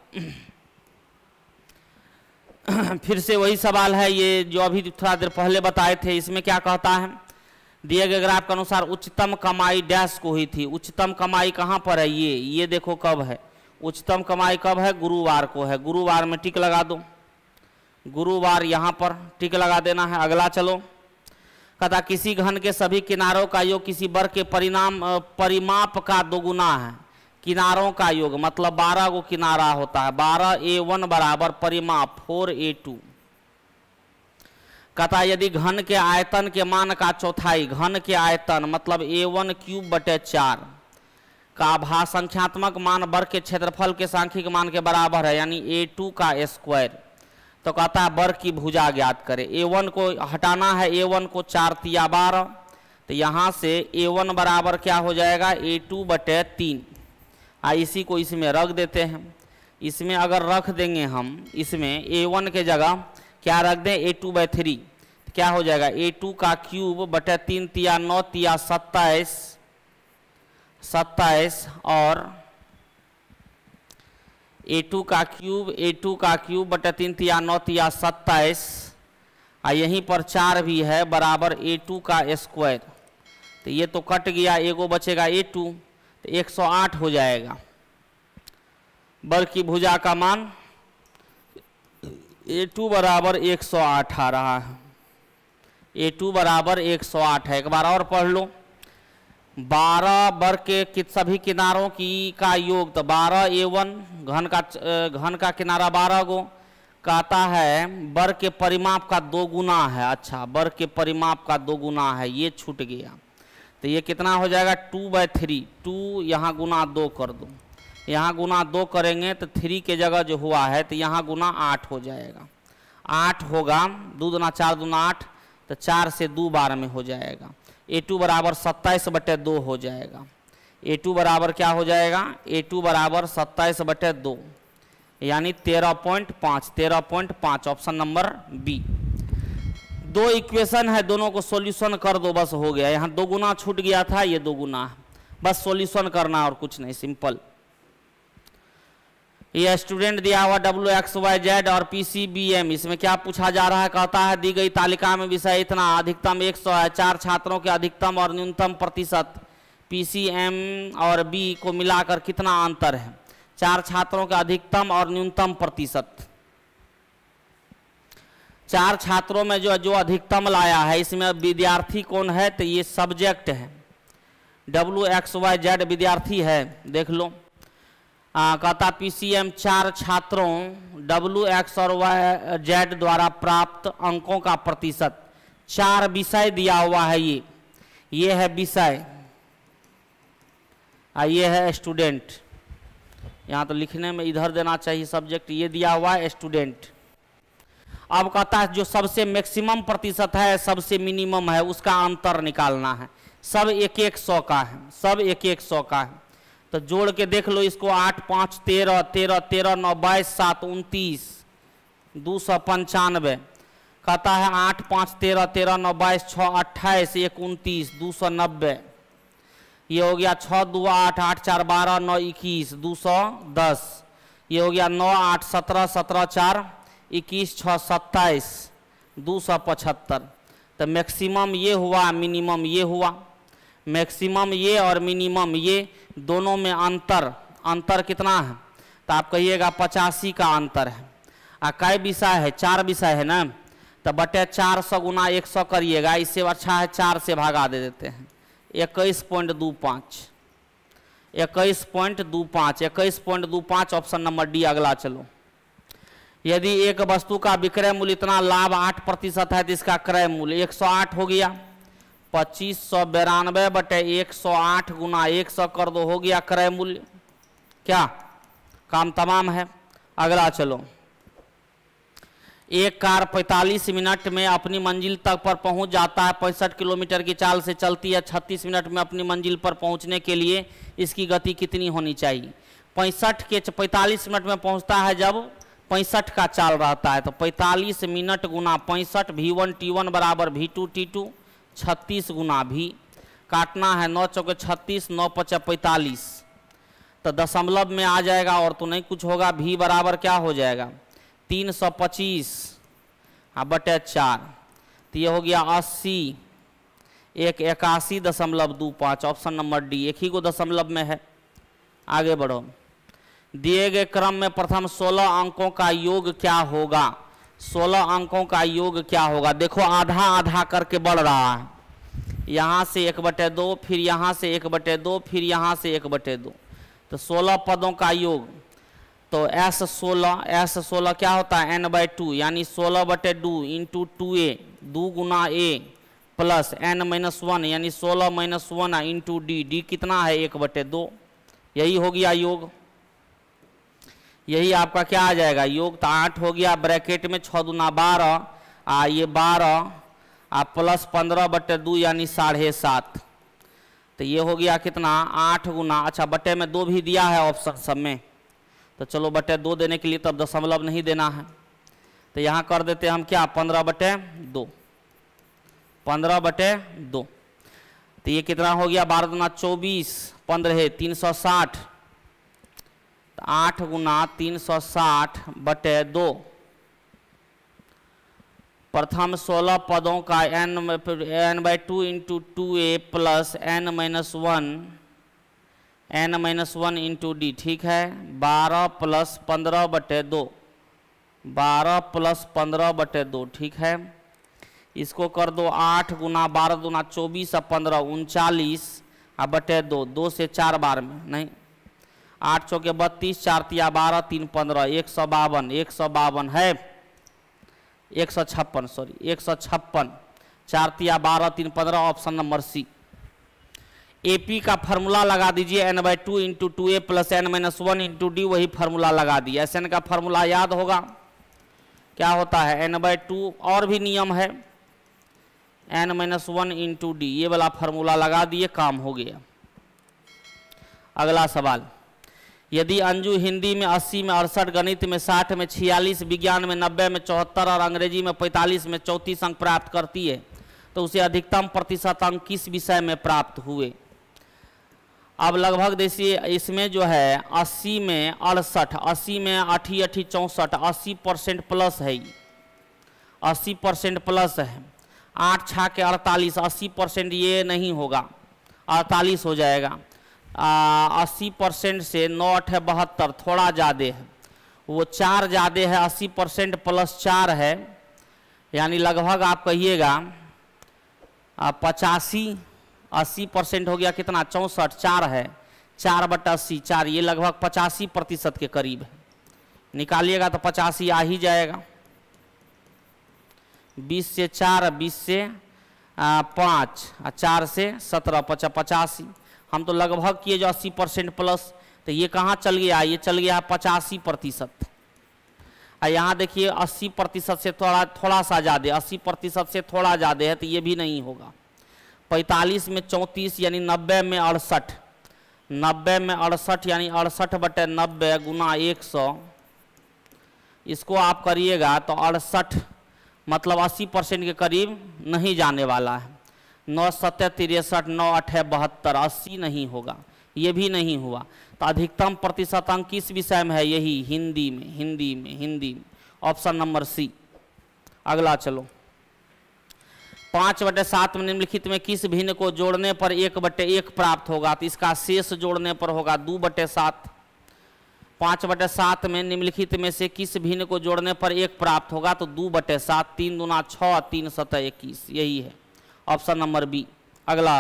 फिर से वही सवाल है, ये जो अभी थोड़ा देर पहले बताए थे। इसमें क्या कहता है, दिए गए ग्राफ के अनुसार उच्चतम कमाई डैश को हुई थी। उच्चतम कमाई कहाँ पर है, ये देखो कब है, उच्चतम कमाई कब है, गुरुवार को है। गुरुवार में टिक लगा दो, गुरुवार यहाँ पर टिक लगा देना है। अगला चलो, कहता किसी घन के सभी किनारों का योग किसी वर्ग के परिमाप का दोगुना है। किनारों का योग मतलब 12 को किनारा होता है, 12a1 बराबर परिमाप 4a2। कहता यदि घन के आयतन के मान का चौथाई, घन के आयतन मतलब a1 क्यूब बटे 4 का आभास संख्यात्मक मान वर्ग के क्षेत्रफल के सांख्यिक मान के बराबर है, यानी a2 का स्क्वायर। तो कहता है वर्ग की भुजा ज्ञात करें। a1 को हटाना है, a1 को 4 तिया 12, तो यहाँ से a1 बराबर क्या हो जाएगा a2 बटे 3। इसी को इसमें रख देते हैं। इसमें अगर रख देंगे हम, इसमें a1 के जगह क्या रख दें a2 बाई 3, तो क्या हो जाएगा a2 का क्यूब बटे 3 तिया 9 तिया 27 और a2 का क्यूब बटे 3 तिया 9 तिया 27, यहीं पर 4 भी है बराबर a2 का स्क्वायर। तो ये तो कट गया, एगो बचेगा a2, तो 108 हो जाएगा। वर्ग की भुजा का मान a2 बराबर 108 आ रहा है, a2 बराबर 108 है। एक बार और पढ़ लो। 12 वर्ग के सभी किनारों की का योग, तो 12a1 घन का किनारा 12 गो, कहता है वर्ग के परिमाप का 2 गुना है। अच्छा, वर्ग के परिमाप का 2 गुना है, ये छूट गया। तो ये कितना हो जाएगा 2/3, 2 यहाँ गुना 2 कर दो, यहाँ गुना 2 करेंगे तो 3 के जगह जो हुआ है तो यहाँ गुना 8 हो जाएगा। 8 होगा, 2 दूना 4 दूना 8, तो 4 से 2 बार में हो जाएगा। a2 बराबर 27/2 हो जाएगा। a2 बराबर क्या हो जाएगा, a2 बराबर 27/2 यानी 13.5, ऑप्शन नंबर बी। 2 इक्वेशन है, दोनों को सॉल्यूशन कर दो, बस हो गया। यहाँ 2 गुना छूट गया था, ये 2 गुना है, बस सॉल्यूशन करना और कुछ नहीं, सिंपल। ये स्टूडेंट दिया हुआ WXYZ और PCBM, इसमें क्या पूछा जा रहा है, कहता है दी गई तालिका में विषय इतना, अधिकतम 100 है, 4 छात्रों के अधिकतम और न्यूनतम प्रतिशत PCM और B को मिलाकर कितना अंतर है। 4 छात्रों के अधिकतम और न्यूनतम प्रतिशत, 4 छात्रों में जो अधिकतम लाया है, इसमें विद्यार्थी कौन है, तो ये सब्जेक्ट है, WXYZ विद्यार्थी है, देख लो। कहता PCM 4 छात्रों WX और YZ द्वारा प्राप्त अंकों का प्रतिशत। 4 विषय दिया हुआ है, ये है विषय, ये है स्टूडेंट। यहाँ तो लिखने में इधर देना चाहिए सब्जेक्ट, ये दिया हुआ है स्टूडेंट। अब कहता है जो सबसे मैक्सिमम प्रतिशत है, सबसे मिनिमम है, उसका अंतर निकालना है। सब 1-100 का है, सब 1-100 का है। तो जोड़ के देख लो इसको, 8 5 13 13 13 9 22 7 29 295। कहता है 8 5 13 13 9 22 6 28 1 29 290। ये हो गया 6 2 8 8 4 12 9 21 210। ये हो गया 9 8 17 17 4 21 6 27 275। तो मैक्सिमम ये हुआ, मिनिमम ये हुआ। मैक्सिमम ये और मिनिमम ये दोनों में अंतर कितना है, तो आप कहिएगा 85 का अंतर है। कै विषय है, 4 विषय है ना, तो बटे 400 गुना 100 करिएगा, इससे अच्छा है 4 से भागा दे देते हैं। 21.25 ऑप्शन नंबर डी अगला। चलो, यदि एक वस्तु का विक्रय मूल्य इतना लाभ 8% है तो इसका क्रय मूल्य 108 हो गया। 2592 बटे 108 गुना 100 कर दो, हो गया क्रय मूल्य। क्या काम तमाम है। अगला चलो, एक कार 45 मिनट में अपनी मंजिल तक पर पहुंच जाता है, 65 किलोमीटर की चाल से चलती है। 36 मिनट में अपनी मंजिल पर पहुंचने के लिए इसकी गति कितनी होनी चाहिए। 45 मिनट में पहुंचता है जब 65 का चाल रहता है, तो 45 मिनट गुना 65 V1 T1 बराबर V2 T2 36 गुना भी काटना है। 9 चौके 36 9 पचे 45, तो दशमलव में आ जाएगा और तो नहीं कुछ होगा। V बराबर क्या हो जाएगा 325 बटे 4, तो ये हो गया 80। 81.25 ऑप्शन नंबर डी, एक ही को दशमलव में है। आगे बढ़ो। दिए गए क्रम में प्रथम 16 अंकों का योग क्या होगा। 16 अंकों का योग क्या होगा? देखो आधा आधा करके बढ़ रहा है, यहाँ से 1/2, फिर यहाँ से 1/2, फिर यहाँ से 1/2, तो 16 पदों का योग। तो S16 क्या होता है? n/2 यानी 16/2 into 2a, 2 Guna a plus n-1 यानी 16-1 इंटू d कितना है? 1/2। यही हो गया योग, यही आपका क्या आ जाएगा? योग। तो 8 हो गया, ब्रैकेट में 6 दूना 12, ये 12 प्लस 15/2 यानी 7.5। तो ये हो गया कितना? 8 गुना, अच्छा बटे में 2 भी दिया है ऑप्शन सब में, तो चलो बटे 2 देने के लिए तब दशमलव नहीं देना है, तो यहाँ कर देते हम क्या? 15/2, 15/2। तो ये कितना हो गया? 12 दूना 24, 15 360, 8 गुना 360/2। प्रथम 16 पदों का n/2 into 2a plus n-1 into d, ठीक है। 12 प्लस 15/2, 12 प्लस 15/2, ठीक है। इसको कर दो 8 गुना 12 दूना 24 और 15 39/2, 2 से 4 बार में नहीं, 8 चौके 32, 4 तिया 12, 3 15, 152, 152 है 156, सॉरी 156, 4 तिया 12, 3 15, ऑप्शन नंबर सी। एपी का फार्मूला लगा दीजिए, n/2 into 2a plus n-1 into D, वही फार्मूला लगा दिया। SN का फार्मूला याद होगा, क्या होता है? n/2, और भी नियम है, n-1 इंटू डी, ये वाला फार्मूला लगा दिए, काम हो गया। अगला सवाल, यदि अंजू हिंदी में 80 में 68, गणित में 60 में 46, विज्ञान में 90 में 74 और अंग्रेजी में 45 में 34 अंक प्राप्त करती है, तो उसे अधिकतम प्रतिशत अंक किस विषय में प्राप्त हुए? अब लगभग देखिए, इसमें जो है 80 में 68, 80 में 8 8 64, 80% प्लस है, 80% प्लस है। 8 6 के 48, 80% ये नहीं होगा, 48 हो जाएगा। 80% से 9 8 72, थोड़ा ज़्यादा है, वो 4 ज़्यादा है, 80% प्लस 4 है, यानी लगभग आप कहिएगा 85, 80% हो गया कितना? 64, 4 है, 4/80, 4, ये लगभग 85% के करीब है। निकालिएगा तो 85 आ ही जाएगा। 20 से 4, 20 से 5, 4 से 17, 85। हम तो लगभग किए जो 80% प्लस, तो ये कहाँ चल गया? ये चल गया 85%। यहाँ देखिए 80% से थोड़ा सा ज़्यादा, 80% से थोड़ा ज़्यादा है, तो ये भी नहीं होगा। 45 में 34 यानी 90 में 68, 90 में 68 यानी 68/90 गुना 100, इसको आप करिएगा तो 68 मतलब 80% के करीब नहीं जाने वाला है। 9 7 63, 9 8 72, 80 नहीं होगा, ये भी नहीं हुआ। तो अधिकतम प्रतिशत अंक किस विषय में है? यही हिंदी में, हिंदी में, हिंदी में, ऑप्शन नंबर सी। अगला चलो, 5/7 में निम्नलिखित में किस भिन्न को जोड़ने पर 1/1 प्राप्त होगा? तो इसका शेष जोड़ने पर होगा 2/7। 5/7 में निम्नलिखित में से किस भिन्न को जोड़ने पर 1 प्राप्त होगा? तो 2/7, 3 दूना 6, 3 7 21, यही है ऑप्शन नंबर बी। अगला,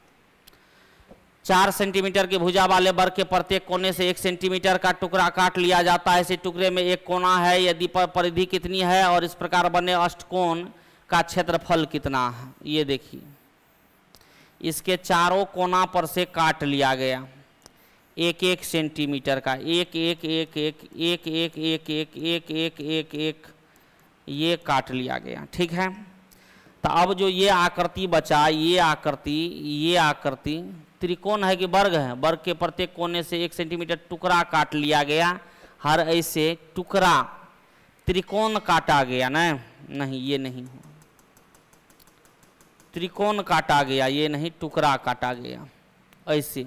4 सेंटीमीटर की भुजा वाले वर्ग के प्रत्येक कोने से 1 सेंटीमीटर का टुकड़ा काट लिया जाता है। इसी टुकड़े में एक कोना है, यदि परिधि कितनी है और इस प्रकार बने अष्टकोण का क्षेत्रफल कितना है? ये देखिए, इसके चारों कोना पर से काट लिया गया 1 सेंटीमीटर का, 1 1 1 1 1 1 1 1 1 1 1 1, ये काट लिया गया, ठीक है। तो अब जो ये आकृति बचा, ये आकृति त्रिकोण है कि वर्ग है? वर्ग के प्रत्येक कोने से 1 सेंटीमीटर टुकड़ा काट लिया गया। हर ऐसे टुकड़ा त्रिकोण काटा गया ना? नहीं, ये नहीं हुआ, त्रिकोण काटा गया, ये नहीं, टुकड़ा काटा गया। ऐसे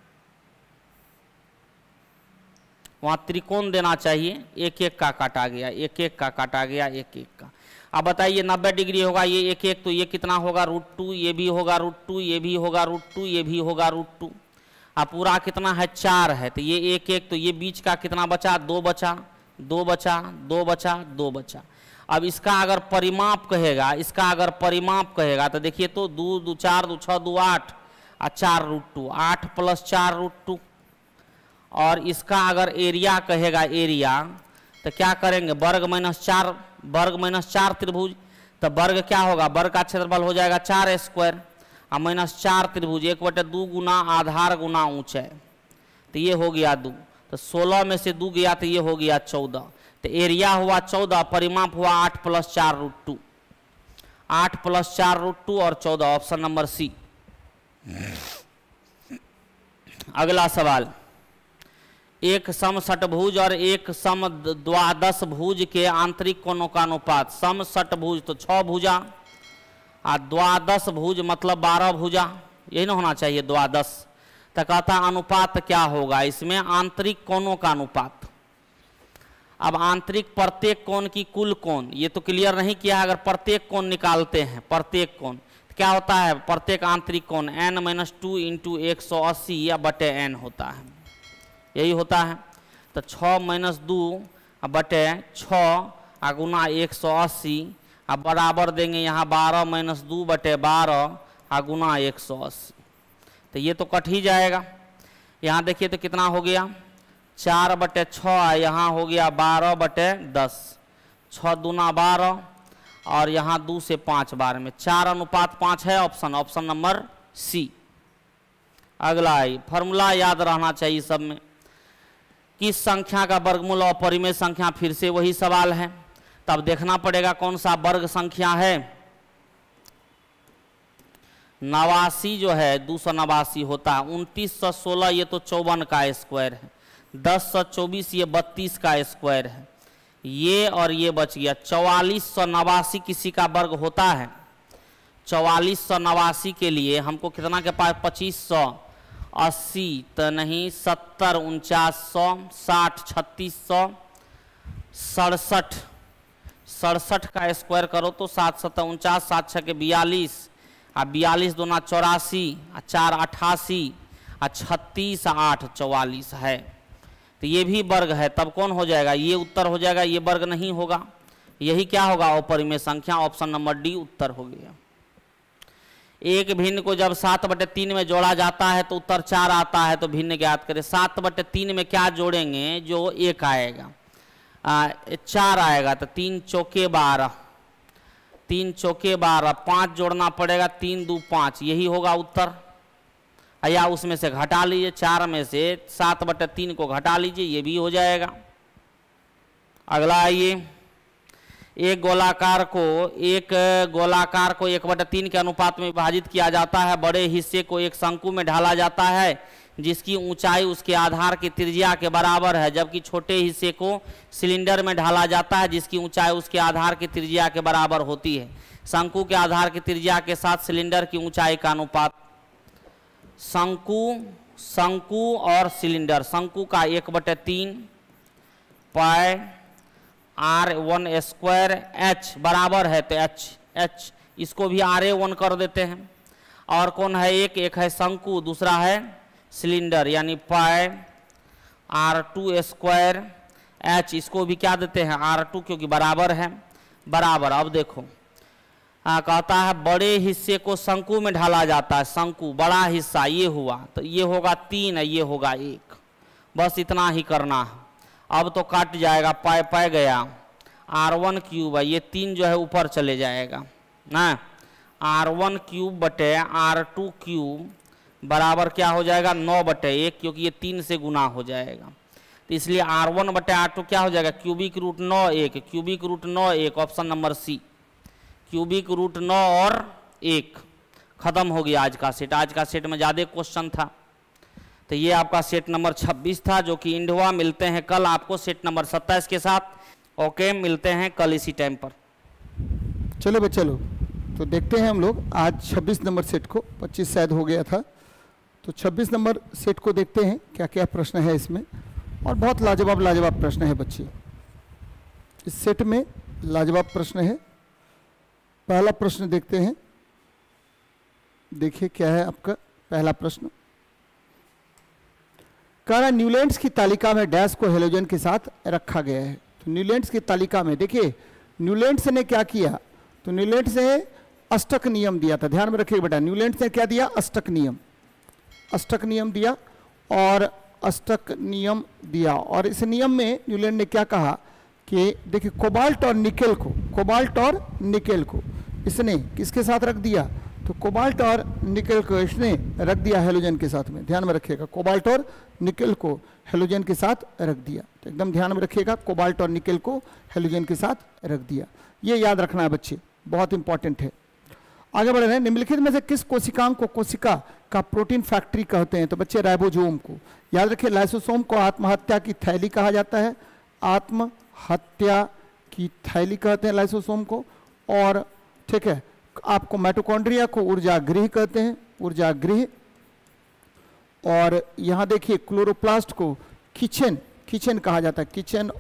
वहां त्रिकोण देना चाहिए, 1 1 का काटा गया, 1 1 का काटा गया, 1 1 का। अब बताइए 90 डिग्री होगा, ये 1 1, तो ये कितना होगा? √2, ये भी होगा √2, ये भी होगा √2, ये भी होगा √2। अब पूरा कितना है? 4 है, तो ये 1 1, तो ये बीच का कितना बचा? 2 बचा, 2 बचा, 2 बचा, 2 बचा। अब इसका अगर परिमाप कहेगा, तो देखिए तो 2 2 4 2 6 2 8 और 4√2, 8 + 4√2। और इसका अगर एरिया कहेगा, एरिया तो क्या करेंगे, वर्ग -4 त्रिभुज, तो वर्ग क्या होगा, वर्ग का क्षेत्रफल हो जाएगा 4² और -4 त्रिभुज 1/2 गुना आधार गुना ऊंचाई, तो ये हो गया 2। तो 16 में से 2 गया तो ये हो गया 14। तो एरिया हुआ 14, परिमाप हुआ 8 + 4√2, 8 + 4√2 और 14, ऑप्शन नंबर सी। अगला सवाल, एक समषटभुज और एक समद्वादश भुज के आंतरिक कोणों का अनुपात। समषटभुज तो 6 भुजा और द्वादश भुज मतलब 12 भुजा, यही ना होना चाहिए द्वादश। तो कहता अनुपात क्या होगा इसमें, आंतरिक कोणों का अनुपात। अब आंतरिक प्रत्येक कोण की कुल कोण, ये तो क्लियर नहीं किया। अगर प्रत्येक कोण निकालते हैं, प्रत्येक कोण तो क्या होता है, प्रत्येक आंतरिक कोण n-2 × 180 या बटे n होता है, यही होता है। तो 6 - 2 बटे 6 गुना 180 अब बराबर देंगे यहाँ 12 - 2 बटे 12 गुना 180। तो ये तो कट ही जाएगा। यहाँ देखिए तो कितना हो गया, 4/6, यहाँ हो गया 12/10, 6 दूना 12 और यहाँ 2 से 5 बार में 4:5 है ऑप्शन नंबर सी। अगला है, फॉर्मूला याद रहना चाहिए सब में। किस संख्या का वर्गमूल अपरिमेय संख्या, फिर से वही सवाल है। तब देखना पड़ेगा कौन सा वर्ग संख्या है। 89 जो है 289 होता है, 2916 ये तो 54 का स्क्वायर है, 1024 ये 32 का स्क्वायर है, ये और ये बच गया। 4489 किसी का वर्ग होता है। 4489 के लिए हमको कितना के पास, 2580 तो नहीं, 70 4900 60 3600 67 का स्क्वायर करो तो 7 7 49 7 6 के 42 और 42 दूना 84 और 4 88 और 36 8 44 है। तो ये भी वर्ग है, तब कौन हो जाएगा, ये उत्तर हो जाएगा, ये वर्ग नहीं होगा। यही क्या होगा, अपरिमेय संख्या, ऑप्शन नंबर डी उत्तर हो गया। एक भिन्न को जब 7/3 में जोड़ा जाता है तो उत्तर 4 आता है, तो भिन्न ज्ञात करें। 7/3 में क्या जोड़ेंगे, जो 1 आएगा 4 आएगा, तो 3 चौके 12, 3 चौके 12, 5 जोड़ना पड़ेगा, 3 2 5, यही होगा उत्तर। या उसमें से घटा लीजिए, 4 में से 7/3 को घटा लीजिए, ये भी हो जाएगा। अगला आइए, एक गोलाकार को 1/3 के अनुपात में विभाजित किया जाता है। बड़े हिस्से को एक शंकु में ढाला जाता है जिसकी ऊंचाई उसके आधार की त्रिज्या के बराबर है, जबकि छोटे हिस्से को सिलेंडर में ढाला जाता है जिसकी ऊंचाई उसके आधार की त्रिज्या के बराबर होती है। शंकु के आधार की त्रिज्या के साथ सिलेंडर की ऊंचाई का अनुपात। शंकु और सिलेंडर, शंकु का 1/3 पाई r1² h बराबर है, तो h इसको भी r1 कर देते हैं। और कौन है, एक है शंकु, दूसरा है सिलेंडर, यानी पाई r2² h, इसको भी क्या देते हैं r2, क्योंकि बराबर है, बराबर। अब देखो कहता है बड़े हिस्से को शंकु में ढाला जाता है, शंकु बड़ा हिस्सा ये हुआ, तो ये होगा 3 ये होगा 1, बस इतना ही करना है। अब तो कट जाएगा, पाई गया, r1³ है, ये 3 जो है ऊपर चले जाएगा ना, r1³ बटे r2³ बराबर क्या हो जाएगा 9/1, क्योंकि ये 3 से गुना हो जाएगा, तो इसलिए r1 बटे r2 क्या हो जाएगा, cubic root 9 1, cubic root 9 1, option number C, cubic root 9 और 1। खत्म हो गया आज का सेट। आज का सेट में ज़्यादा क्वेश्चन था, तो ये आपका सेट नंबर 26 था जो कि इंड हुआ। मिलते हैं कल आपको सेट नंबर 27 के साथ। ओके, मिलते हैं कल इसी टाइम पर। चलो बच्चे लोग, तो देखते हैं हम लोग आज 26 नंबर सेट को, 25 शायद हो गया था, तो 26 नंबर सेट को देखते हैं क्या क्या प्रश्न है इसमें। और बहुत लाजवाब प्रश्न है बच्चे, इस सेट में लाजवाब प्रश्न है। पहला प्रश्न देखते हैं, देखिए क्या है आपका पहला प्रश्न। कह रहा न्यूलैंड्स की तालिका में डैश को हेलोजन के साथ रखा गया है। तो न्यूलैंड्स की तालिका में देखिए न्यूलैंड्स ने क्या किया, तो न्यूलैंड्स ने अष्टक नियम दिया था, ध्यान में रखिएगा बेटा, न्यूलैंड्स ने क्या दिया, अष्टक नियम, अष्टक नियम दिया। और अष्टक नियम दिया और इस नियम में न्यूलैंड ने क्या कहा कि देखिए कोबाल्ट और निकेल को, कोबाल्ट और निकेल को इसने किसके साथ रख दिया, तो कोबाल्ट और निकेल को इसने रख दिया हेलोजन के साथ में, ध्यान में रखिएगा, कोबाल्ट और निकेल को हेलोजन के साथ रख दिया। तो एकदम ध्यान में रखिएगा, कोबाल्ट और निकेल को हेलोजन के साथ रख दिया, ये याद रखना है बच्चे, बहुत इंपॉर्टेंट है। आगे बढ़ रहे हैं, निम्नलिखित में से किस कोशिकांग को कोशिका का प्रोटीन फैक्ट्री कहते हैं, तो बच्चे राइबोसोम को। याद रखिए लाइसोसोम को आत्महत्या की थैली कहा जाता है, आत्महत्या की थैली कहते हैं लाइसोसोम को। और ठीक है, आपको माइटोकॉन्ड्रिया को ऊर्जा गृह कहते हैं, ऊर्जा गृह। और यहाँ देखिए क्लोरोप्लास्ट को किचन, किचन कहा जाता है, किचन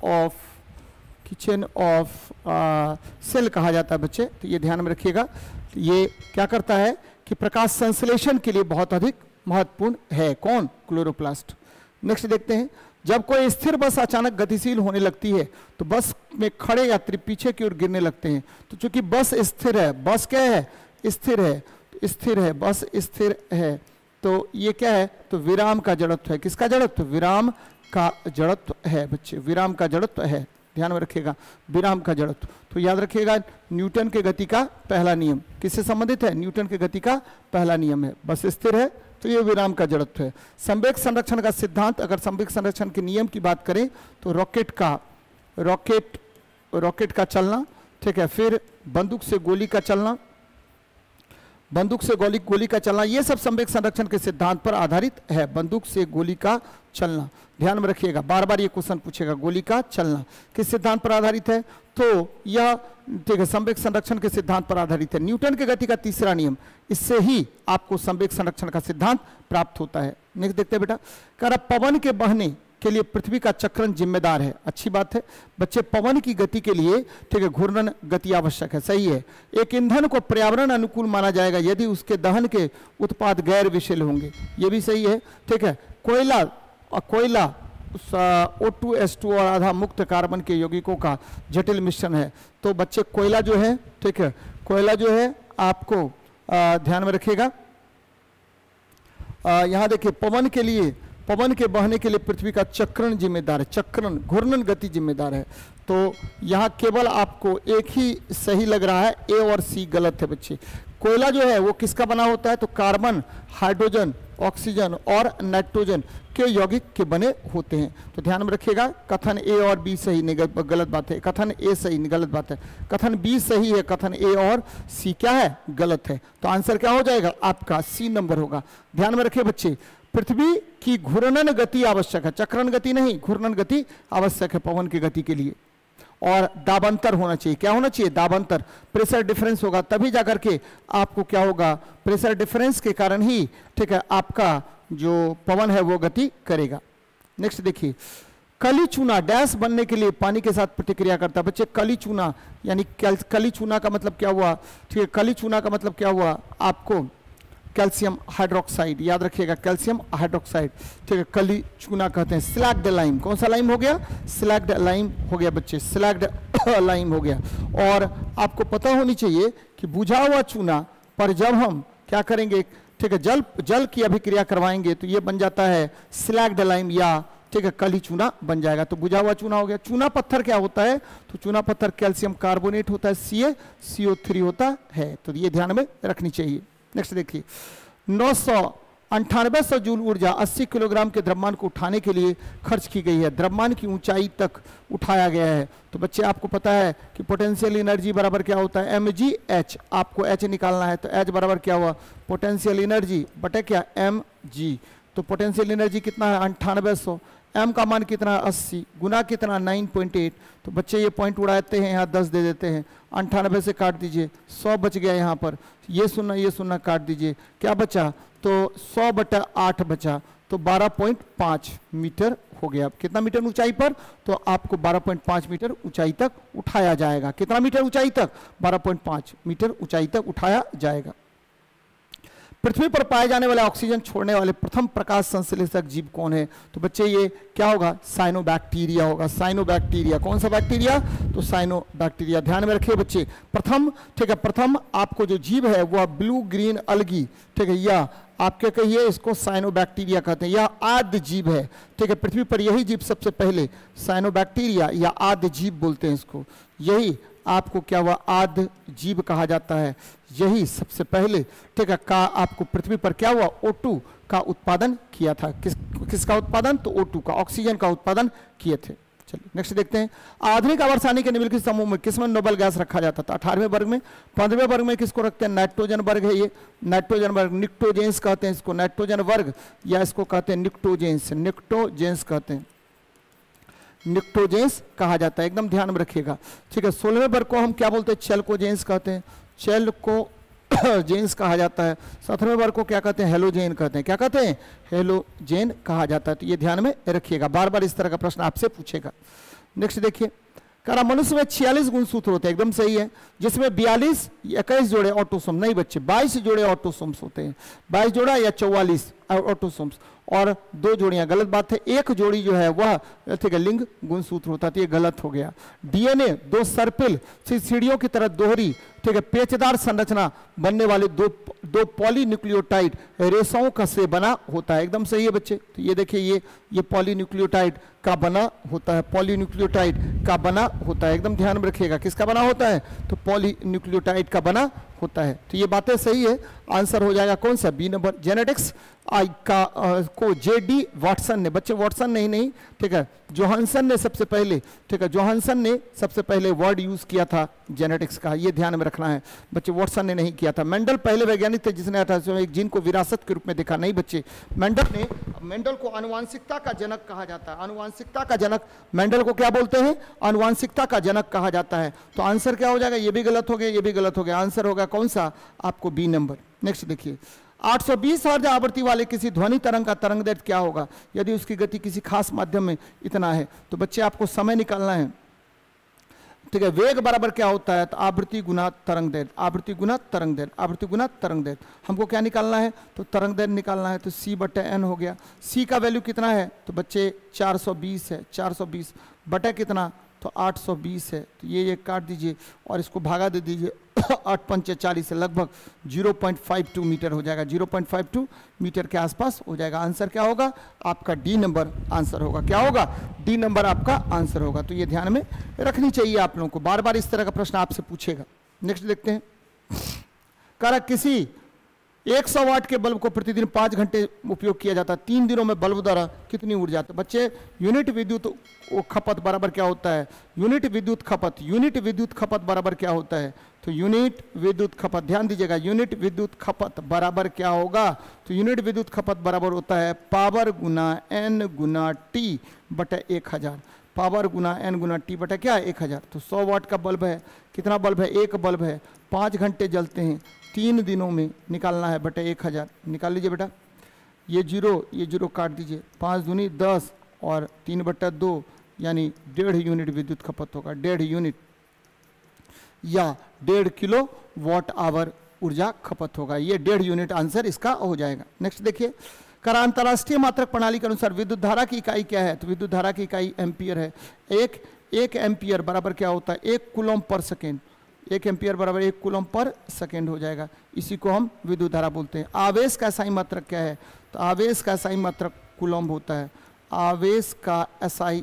ऑफ सेल कहा जाता है बच्चे, तो ये ध्यान में रखिएगा। तो ये क्या करता है कि प्रकाश संश्लेषण के लिए बहुत अधिक महत्वपूर्ण है, कौन, क्लोरोप्लास्ट। नेक्स्ट देखते हैं, जब कोई स्थिर बस अचानक गतिशील होने लगती है तो बस में खड़े यात्री पीछे की ओर गिरने लगते हैं। तो चूंकि बस स्थिर है, बस क्या है, स्थिर है, तो स्थिर है, बस स्थिर है, तो ये क्या है, तो विराम का जड़त्व है, किसका जड़त्व, विराम का जड़त्व है बच्चे, विराम का जड़त्व है, ध्यान में रखिएगा, विराम का जड़त्व। तो याद रखिएगा न्यूटन के गति का पहला नियम किससे संबंधित है, न्यूटन के गति का पहला नियम है, बस स्थिर है तो ये विराम का जड़त्व है। संवेग संरक्षण का सिद्धांत, अगर संवेग संरक्षण के नियम की बात करें तो रॉकेट का चलना, ठीक है, फिर बंदूक से गोली का चलना, बंदूक से गोली का चलना, ये सब संवेग संरक्षण के सिद्धांत पर आधारित है, बंदूक से गोली का चलना, ध्यान में रखिएगा, बार बार ये क्वेश्चन पूछेगा, गोली का चलना किस सिद्धांत पर आधारित है, तो यह ठीक है संवेग संरक्षण के सिद्धांत पर आधारित है। न्यूटन के गति का तीसरा नियम, इससे ही आपको संवेग संरक्षण का सिद्धांत प्राप्त होता है। नेक्स्ट देखते हैं बेटा, कह रहा पवन के बहने के लिए पृथ्वी का चक्रण जिम्मेदार है, अच्छी बात है बच्चे, पवन की गति के लिए ठीक है घूर्णन गति आवश्यक है, सही है। एक ईंधन को पर्यावरण अनुकूल माना जाएगा यदि उसके दहन के उत्पाद गैर विषैले होंगे, ये भी सही है, ठीक है। कोयला O2S2 और आधा मुक्त कार्बन के यौगिकों का जटिल मिश्रण है, तो बच्चे कोयला जो है, ठीक है, कोयला जो है आपको ध्यान में रखिएगा, यहाँ देखिए पवन के बहने के लिए पृथ्वी का चक्रण जिम्मेदार है, चक्रण घूर्णन गति जिम्मेदार है, तो यहाँ केवल आपको एक ही सही लग रहा है, ए और सी गलत है बच्चे। कोयला जो है वो किसका बना होता है, तो कार्बन, हाइड्रोजन, ऑक्सीजन और नाइट्रोजन के यौगिक के बने होते हैं, तो ध्यान में रखिएगा, कथन ए और बी सही गलत बात है, कथन ए सही गलत बात है, कथन बी सही है, कथन ए और सी क्या है, गलत है, तो आंसर क्या हो जाएगा आपका, सी नंबर होगा। ध्यान में रखिए बच्चे, पृथ्वी की घूर्णन गति आवश्यक है, चक्रण गति नहीं, घूर्णन गति आवश्यक है पवन की गति के लिए, और दाबांतर होना चाहिए, क्या होना चाहिए, दाबांतर, प्रेशर डिफरेंस होगा तभी जाकर के आपको क्या होगा, प्रेशर डिफरेंस के कारण ही ठीक है आपका जो पवन है वो गति करेगा। नेक्स्ट देखिए, कली चूना डैश बनने के लिए पानी के साथ प्रतिक्रिया करता है बच्चे, कली चूना यानी कली चूना का मतलब क्या हुआ, ठीक है, कली चूना का मतलब क्या हुआ आपको, कैल्शियम हाइड्रोक्साइड, याद रखिएगा कैल्शियम हाइड्रोक्साइड, ठीक है, कली चूना कहते हैं। स्लैग्ड लाइम, कौन सा लाइम हो गया, स्लैग्ड लाइम हो गया बच्चे, स्लैग्ड लाइम हो गया। और आपको पता होनी चाहिए कि बुझा हुआ चूना पर जब हम क्या करेंगे, ठीक है, जल की अभिक्रिया करवाएंगे तो ये बन जाता है स्लैग्ड लाइम या ठीक है कली चूना बन जाएगा, तो बुझा हुआ चूना हो गया। चूना पत्थर क्या होता है, तो चूना पत्थर कैल्शियम कार्बोनेट होता है, CaCO3 होता है, तो ये ध्यान में रखनी चाहिए। नेक्स्ट देखिए, 998 जूल ऊर्जा 80 किलोग्राम के द्रव्यमान को उठाने के लिए खर्च की गई है, द्रव्यमान की ऊंचाई तक उठाया गया है, तो बच्चे आपको पता है कि पोटेंशियल एनर्जी बराबर क्या होता है, mgh, आपको h निकालना है, तो h बराबर क्या हुआ, पोटेंशियल एनर्जी बटे क्या, mg, तो पोटेंशियल एनर्जी कितना है 9800, m का मान कितना है 80, गुना कितना 9.8, तो बच्चे ये पॉइंट उड़ाते हैं, यहाँ 10 दे देते हैं, 98 से काट दीजिए, 100 बच गया यहाँ पर, ये सुनना काट दीजिए, क्या बचा, तो 100/8 बचा, तो 12.5 मीटर हो गया। कितना मीटर ऊंचाई पर, तो आपको 12.5 मीटर ऊंचाई तक उठाया जाएगा, कितना मीटर ऊंचाई तक, 12.5 मीटर ऊंचाई तक उठाया जाएगा। पृथ्वी पर पाए जाने वाले ऑक्सीजन छोड़ने वाले प्रथम प्रकाश संश्लेषक जीव कौन है? तो बच्चे ये क्या होगा? साइनोबैक्टीरिया होगा। साइनोबैक्टीरिया, कौन सा बैक्टीरिया? तो साइनोबैक्टीरिया। ध्यान में रखिए बच्चे, प्रथम, ठीक है, प्रथम आपको जो जीव है वह ब्लू ग्रीन अलगी, ठीक है, या आपके कहिए इसको साइनोबैक्टीरिया कहते हैं, यह आद्य जीव है, ठीक है। पृथ्वी पर यही जीव सबसे पहले, साइनोबैक्टीरिया या आद्य जीव बोलते हैं इसको, यही आपको क्या हुआ? आद्य जीव कहा जाता है, यही सबसे पहले, ठीक है, का आपको पृथ्वी पर क्या हुआ? O2 का उत्पादन किया था। किसका उत्पादन? तो O2 का, ऑक्सीजन का उत्पादन किए थे। चलिए नेक्स्ट देखते हैं। आधुनिक आवर्तसारणी के निम्नलिखित समूह में किसमें नोबेल गैस रखा जाता था? 18वें वर्ग में। 15वें वर्ग में किसको रखते हैं? नाइट्रोजन वर्ग है ये, नाइट्रोजन वर्ग, निक्टोजेंस कहते हैं इसको, नाइट्रोजन वर्ग, या इसको कहते हैं निक्टोजेंस, निक्टोजेंस कहते हैं, निक्टोजेंस कहा जाता है, एकदम ध्यान में रखिएगा, ठीक है। 16वें वर्ग को हम क्या बोलते हैं? चेल्कोजेंस कहते हैं, चेल्कोजेंस कहा जाता है। 17वें वर्ग को क्या कहते हैं? हेलोजेन कहते हैं। क्या कहते हैं? हेलोजेन कहा जाता है। तो ये ध्यान में रखिएगा, बार बार इस तरह का प्रश्न आपसे पूछेगा। नेक्स्ट देखिए, करा मनुष्य में 46 गुणसूत्र होते हैं, एकदम सही है, जिसमें 42 21 जोड़े ऑटोसोम, नहीं बच्चे 22 जोड़े ऑटोसोम्स होते हैं, 22 जोड़ा या 44 ऑटोसोम्स, और 2 जोड़ियां, गलत बात है, एक जोड़ी जो है वह, ठीक है, लिंग गुणसूत्र होता है, तो ये गलत हो गया। डीएनए 2 सर्पिल सीढ़ियों की तरह दोहरी, ठीक है, पेचदार संरचना बनने वाले दो पॉलीन्यूक्लियोटाइड रेशों का से बना होता है, एकदम सही है बच्चे। तो ये देखिए, ये पॉलीन्यूक्लियोटाइड का बना होता है, पॉलीन्यूक्लियोटाइड का बना होता है, एकदम ध्यान में रखिएगा, किसका बना होता है? तो पॉलीन्यूक्लियोटाइड का बना होता है। तो ये बातें सही है, आंसर हो जाएगा कौन सा? B number. जेनेटिक्स का को जेडी वाटसन ने, बच्चे वाटसन नहीं, ठीक है, जोहानसन ने सबसे पहले, ठीक है, जोहानसन ने सबसे पहले वर्ड यूज किया था जेनेटिक्स का, ये ध्यान में रखना है बच्चे, वाटसन ने नहीं किया था। मेंडल पहले वैज्ञानिक थे जिसने 1801 जीन को विरासत के रूप में देखा, नहीं बच्चे, मेंडल को आनुवांशिकता का जनक कहा जाता है, आनुवांशिकता का जनक, मेंडल को क्या बोलते हैं? आनुवांशिकता का जनक कहा जाता है। तो आंसर क्या हो जाएगा? ये भी गलत हो गया, ये भी गलत हो गया, आंसर होगा कौन सा? आपको बी नंबर। नेक्स्ट देखिए, 820 हर्ट्ज आवृत्ति वाले किसी ध्वनि तरंग का तरंग दैर्ध्य क्या होगा यदि उसकी गति किसी खास माध्यम में इतना है? तो बच्चे आपको समय निकालना है, ठीक है। वेग बराबर क्या होता है? तो आवृत्ति गुना तरंग दैर्ध्य, आवृत्ति गुना तरंग दैर्ध्य, आवृत्ति गुना तरंग दैर्ध्य। हमको क्या निकालना है? तो तरंग दैर्ध्य निकालना है, तो C/N हो गया। C का वैल्यू कितना है? तो बच्चे 420 है, 420 बटा कितना? तो 820 है। तो ये काट दीजिए और इसको भागा दे दीजिए, 8 पंचे 40 है, लगभग 0.52 मीटर हो जाएगा, 0.52 मीटर के आसपास हो जाएगा। आंसर क्या होगा? आपका डी नंबर आंसर होगा। क्या होगा? डी नंबर आपका आंसर होगा। तो ये ध्यान में रखनी चाहिए आप लोगों को, बार बार इस तरह का प्रश्न आपसे पूछेगा। नेक्स्ट देखते हैं, करा किसी 100 वाट के बल्ब को प्रतिदिन 5 घंटे उपयोग किया जाता है, 3 दिनों में बल्ब द्वारा कितनी ऊर्जा? तो बच्चे यूनिट विद्युत खपत बराबर क्या होता है? यूनिट विद्युत खपत, यूनिट विद्युत खपत बराबर क्या होता है? तो यूनिट विद्युत खपत, ध्यान दीजिएगा, यूनिट विद्युत खपत बराबर क्या होगा? तो यूनिट विद्युत खपत बराबर होता है पावर गुना N गुना T बटा 1000, पावर गुना N गुना T बटा क्या? 1000। तो 100 वाट का बल्ब है, कितना बल्ब है? एक बल्ब है, 5 घंटे जलते हैं, 3 दिनों में निकालना है बटे 1000। निकाल लीजिए बेटा, ये जीरो काट दीजिए, 5 दूनी 10 और 3/2 यानी 1.5 यूनिट विद्युत खपत होगा, 1.5 यूनिट या 1.5 किलो वाट आवर ऊर्जा खपत होगा। ये 1.5 यूनिट आंसर इसका हो जाएगा। नेक्स्ट देखिए, करा अंतरराष्ट्रीय मात्रक प्रणाली के अनुसार विद्युत धारा की इकाई क्या है? तो विद्युत धारा की इकाई एम्पियर है। एक एम्पियर बराबर क्या होता है? 1 कूलम पर सेकेंड, 1 एम्पियर बराबर 1 कूलम पर सेकेंड हो जाएगा। इसी को हम विद्युत धारा बोलते हैं। आवेश का SI मात्रक क्या है? तो आवेश का SI मात्रक कूलम होता है। आवेश का SI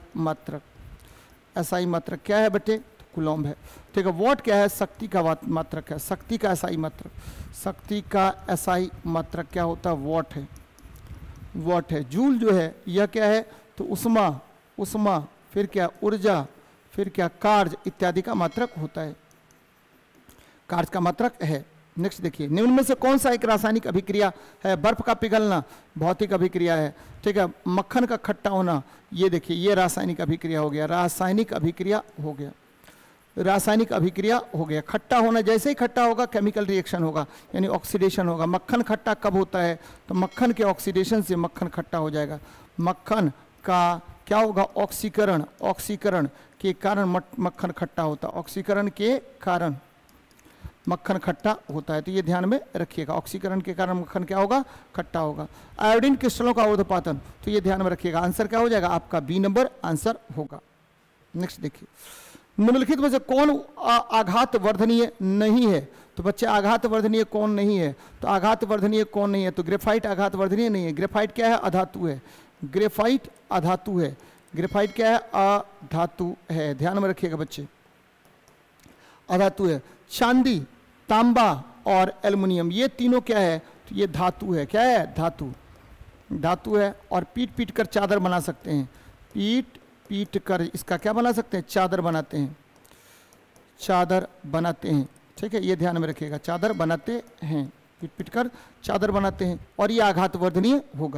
मात्रक क्या है बेटे? तो कूलम है, ठीक है। वॉट क्या है? शक्ति का मात्रक है, शक्ति का SI मात्रक, शक्ति का SI मात्रक क्या होता है? वॉट है, वॉट है। जूल जो है यह क्या है? तो उष्मा, फिर क्या? ऊर्जा, फिर क्या? कार्य इत्यादि का मात्रक होता है, कार्य का मात्रक है। नेक्स्ट देखिए, निम्न में से कौन सा एक रासायनिक अभिक्रिया है? बर्फ का पिघलना भौतिक अभिक्रिया है, ठीक है। मक्खन का खट्टा होना, ये देखिए, ये रासायनिक अभिक्रिया हो गया, रासायनिक अभिक्रिया हो गया, रासायनिक अभिक्रिया हो गया। खट्टा होना, जैसे ही खट्टा होगा केमिकल रिएक्शन होगा, यानी ऑक्सीडेशन होगा। मक्खन खट्टा कब होता है? तो मक्खन के ऑक्सीडेशन से मक्खन खट्टा हो जाएगा। मक्खन का क्या होगा? ऑक्सीकरण, ऑक्सीकरण के कारण मक्खन खट्टा होता है, ऑक्सीकरण के कारण मक्खन खट्टा होता है, तो ये ध्यान में रखिएगा। ऑक्सीकरण के कारण मक्खन क्या होगा, खट्टा होगा। आयोडीन क्रिस्टलों का ऊर्ध्वपातन, तो ये ध्यान में रखिएगा। आंसर क्या हो जाएगा आपका, बी नंबर आंसर होगा। नेक्स्ट देखिए, निम्नलिखित में से कौन आघात वर्धनीय नहीं है? तो बच्चे आघात वर्धनीय कौन नहीं है? तो आघात वर्धनीय कौन नहीं है? तो ग्रेफाइट आघात वर्धनीय नहीं है। ग्रेफाइट क्या है, अधातु है। ग्रेफाइट अधातु है। ग्रेफाइट क्या है, अधातु है, ध्यान में रखिएगा बच्चे, अधातु है। चांदी, तांबा और एल्युमिनियम, ये तीनों क्या है, तो ये धातु है। क्या है, धातु, धातु है। और पीट पीट कर चादर बना सकते हैं। पीट पीट कर इसका क्या बना सकते हैं, चादर बनाते हैं, चादर बनाते हैं। ठीक है, ये ध्यान में रखिएगा, चादर बनाते हैं, पीट पीट कर चादर बनाते हैं। और ये आघात वर्धनीय होगा।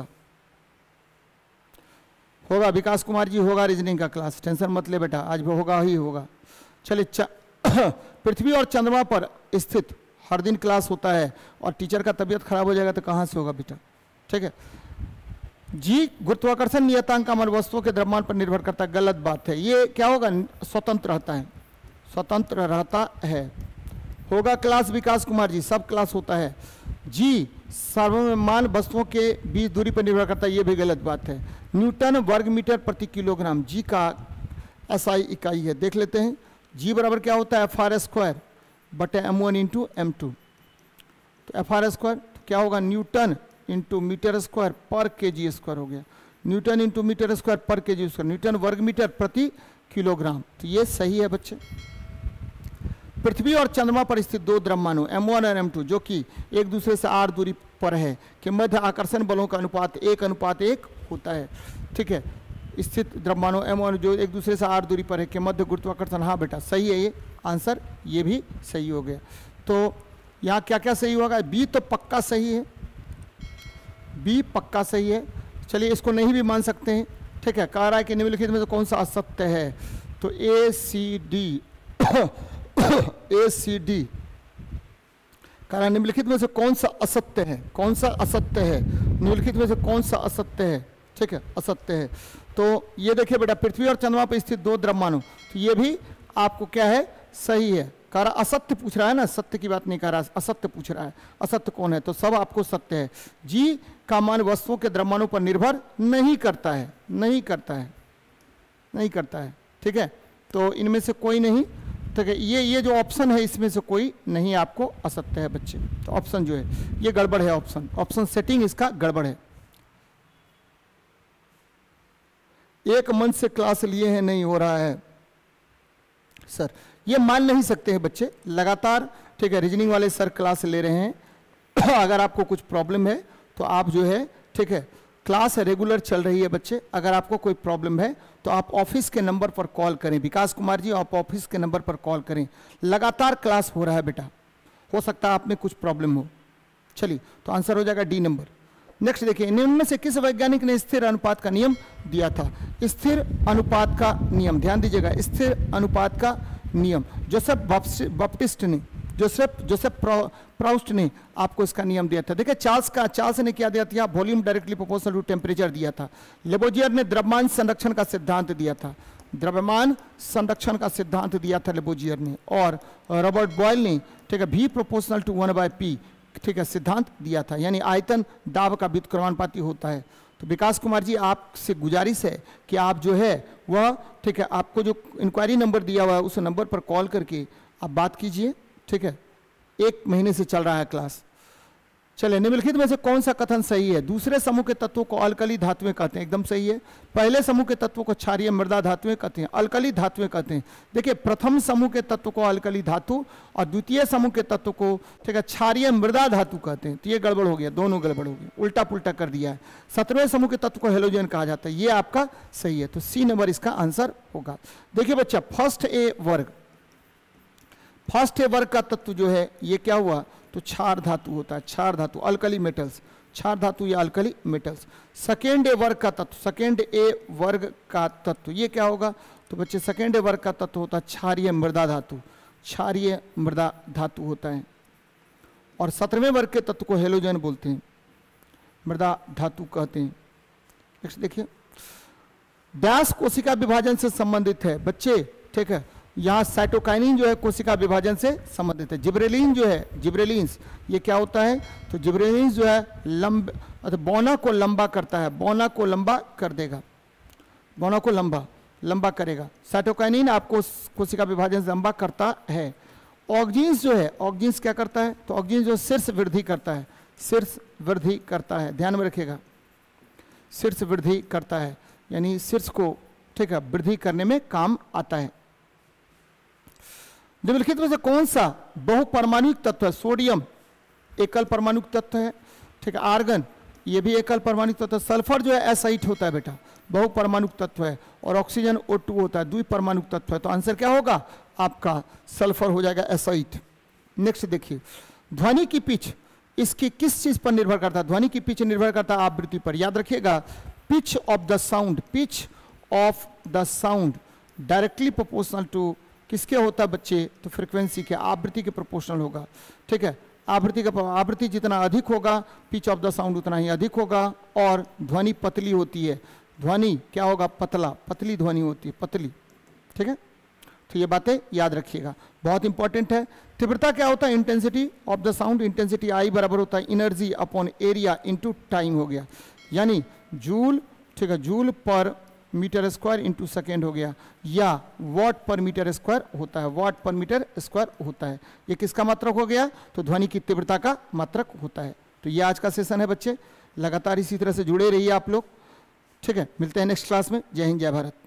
होगा विकास कुमार जी, होगा रीजनिंग का क्लास, टेंशन मत ले बेटा, आज भी होगा ही होगा। चलिए, पृथ्वी और चंद्रमा पर स्थित हर दिन क्लास होता है, और टीचर का तबीयत खराब हो जाएगा तो कहाँ से होगा बेटा। ठीक है जी, गुरुत्वाकर्षण नियतांक का मान वस्तुओं के द्रव्यमान पर निर्भर करता है, गलत बात है। ये क्या होगा, स्वतंत्र रहता है, स्वतंत्र रहता है। होगा क्लास विकास कुमार जी, सब क्लास होता है। जी, सर्वमान वस्तुओं के बीच दूरी पर निर्भर करता है, ये भी गलत बात है। न्यूटन वर्ग मीटर प्रति किलोग्राम, जी का एसआई इकाई है, देख लेते हैं। जी बराबर क्या होता है, एफआर स्क्वायर बटे m1 इंटू m2। तो एफआर स्क्वायर क्या होगा, न्यूटन इंटू मीटर स्क्वायर पर केजी स्क्वायर हो गया। न्यूटन इंटू मीटर स्क्वायर पर केजी स्क्वायर, न्यूटन वर्ग मीटर प्रति किलोग्राम, तो ये सही है बच्चे। पृथ्वी और चंद्रमा पर स्थित दो द्रव्यमानों m1 और m2 जो कि एक दूसरे से r दूरी पर है के मध्य आकर्षण बलों का अनुपात 1:1 होता है। ठीक है, स्थित द्रव्यमानों m1 जो एक दूसरे से r दूरी पर है के मध्य गुरुत्वाकर्षण, हाँ बेटा सही है, ये आंसर ये भी सही हो गया। तो यहाँ क्या क्या सही होगा, बी तो पक्का सही है, बी पक्का सही है। चलिए, इसको नहीं भी मान सकते हैं। ठीक है, कह रहा है कि निम्नलिखित में से कौन सा असत्य है, तो ए C D A C D कह रहा, निम्नलिखित में से कौन सा असत्य है, कौन सा असत्य है, निम्नलिखित में से कौन सा असत्य है। ठीक है, असत्य है। तो ये देखिए बेटा, पृथ्वी और चंद्रमा पर स्थित दो द्रव्यमानों, तो ये भी आपको क्या है, सही है। कह रहा असत्य पूछ रहा है ना, सत्य की बात नहीं कर रहा, असत्य पूछ रहा है। असत्य कौन है, तो सब आपको सत्य है। जी का मान वस्तुओं के द्रव्यमानों पर निर्भर नहीं करता है, नहीं करता है, नहीं करता है। ठीक है, तो इनमें से कोई नहीं। ठीक है, ये जो ऑप्शन है इसमें से कोई नहीं आपको असत्य है बच्चे। तो ऑप्शन जो है ये गड़बड़ है, ऑप्शन सेटिंग इसका गड़बड़ है। एक मंच से क्लास लिए हैं, नहीं हो रहा है सर, ये मान नहीं सकते हैं बच्चे लगातार। ठीक है, रीजनिंग वाले सर क्लास ले रहे हैं। अगर आपको कुछ प्रॉब्लम है तो आप जो है, ठीक है, क्लास रेगुलर चल रही है बच्चे। अगर आपको कोई प्रॉब्लम है तो आप ऑफिस के नंबर पर कॉल करें, विकास कुमार जी आप ऑफिस के नंबर पर कॉल करें। लगातार क्लास हो रहा है बेटा, हो सकता है आप में कुछ प्रॉब्लम हो। चलिए, तो आंसर हो जाएगा डी नंबर। नेक्स्ट देखिए, निम्न में से किस वैज्ञानिक ने स्थिर अनुपात का नियम दिया था? स्थिर अनुपात का नियम, ध्यान दीजिएगा, स्थिर अनुपात का नियम जोसेफ प्राउस्ट ने आपको इसका नियम दिया था। देखिए, चार्ल्स ने क्या दिया था, volume directly proportional to temperature दिया था। लेबोजियर ने द्रव्यमान संरक्षण का सिद्धांत दिया था, द्रव्यमान संरक्षण का सिद्धांत दिया था लेबोजियर ने। और रॉबर्ट बॉयल ने, ठीक है, V प्रोपोर्शनल टू 1/P, ठीक है, सिद्धांत दिया था, यानी आयतन दाब का व्युत्क्रमानुपाती होता है। तो विकास कुमार जी आपसे गुजारिश है कि आप जो है वह, ठीक है, आपको जो इंक्वायरी नंबर दिया हुआ है उस नंबर पर कॉल करके आप बात कीजिए। ठीक है, 1 महीने से चल रहा है क्लास। चलिए, निम्नलिखित में से कौन सा कथन सही है? दूसरे समूह के तत्वों को अल्कली धातुएं कहते हैं, एकदम सही है। पहले समूह के तत्वों को क्षारीय मृदा धातुएं कहते हैं, अल्कली धातुएं कहते हैं। देखिए, प्रथम समूह के तत्व को अल्कली धातु और द्वितीय समूह के तत्व को, ठीक है, क्षारीय मृदा धातु कहते हैं। तो ये गड़बड़ हो गया, दोनों गड़बड़ हो गया, उल्टा पुल्टा कर दिया है। 17वें समूह के तत्व को हेलोजन कहा जाता है, ये आपका सही है। तो सी नंबर इसका आंसर होगा। देखिए बच्चा, फर्स्ट ए वर्ग का तत्व जो है ये क्या हुआ, तो क्षार धातु होता है, क्षार धातु, अल्कली मेटल्स, क्षार धातु या अल्कली मेटल्स। सेकेंड ए वर्ग का तत्व ये क्या होगा, तो बच्चे सेकेंड ए वर्ग का तत्व होता है क्षारीय मृदा धातु, क्षारीय मृदा धातु होता है। और 17वें वर्ग के तत्व को हेलोजन बोलते हैं, मृदा धातु कहते हैं। नेक्स्ट देखिए, व्यास कोशिका विभाजन से संबंधित है बच्चे। ठीक है, यहाँ साइटोकाइनिन जो है कोशिका विभाजन से संबंधित है। जिब्रेलिन जो है, जिब्रेलिन्स, ये क्या होता है? तो जिब्रेलिन्स जो है बौना को लंबा करता है, बौना को लंबा कर देगा, बौना को लंबा करेगा। साइटोकाइनिन आपको कोशिका विभाजन से लंबा करता है। ऑक्जीन्स जो है, ऑक्जीन्स क्या करता है? तो ऑक्जीन्स जो शीर्ष वृद्धि करता है, शीर्ष वृद्धि करता है, ध्यान में रखिएगा, शीर्ष वृद्धि करता है, यानी शीर्ष को, ठीक है, वृद्धि करने में काम आता है। निम्नलिखित में से कौन सा बहुपरमाणुक तत्व है? सोडियम एकल परमाणुक तत्व है, ठीक है। आर्गन ये भी एकल परमाणुक तत्व है। सल्फर जो है एसाइट होता है बेटा, बहुपरमाणुक तत्व है। और ऑक्सीजन O2 होता है, द्विपरमाणुक तत्व है। तो आंसर क्या होगा आपका? सल्फर हो जाएगा, एसाइट। नेक्स्ट देखिए, ध्वनि की पिच इसकी किस चीज पर निर्भर करता है? ध्वनि की पिच निर्भर करता है आवृत्ति पर। याद रखिएगा, pitch of the sound, pitch of the sound directly proportional to किसके होता है बच्चे? तो फ्रीक्वेंसी के, आवृत्ति के प्रोपोर्शनल होगा, ठीक है। आवृत्ति जितना अधिक होगा पिच ऑफ द साउंड उतना ही अधिक होगा। और ध्वनि पतली होती है, ध्वनि क्या होगा? पतला, पतली ध्वनि होती है, पतली, ठीक है। तो ये बातें याद रखिएगा, बहुत इंपॉर्टेंट है। तीव्रता क्या होता है? Intensity of the sound, intensity I बराबर होता है energy upon area into time हो गया, यानी जूल, ठीक है, जूल पर मीटर स्क्वायर इंटू सेकेंड हो गया, या वॉट पर मीटर स्क्वायर होता है, वॉट पर मीटर स्क्वायर होता है। ये किसका मात्रक हो गया? तो ध्वनि की तीव्रता का मात्रक होता है। तो ये आज का सेशन है बच्चे, लगातार इसी तरह से जुड़े रहिए आप लोग, ठीक है। मिलते हैं नेक्स्ट क्लास में। जय हिंद, जय भारत।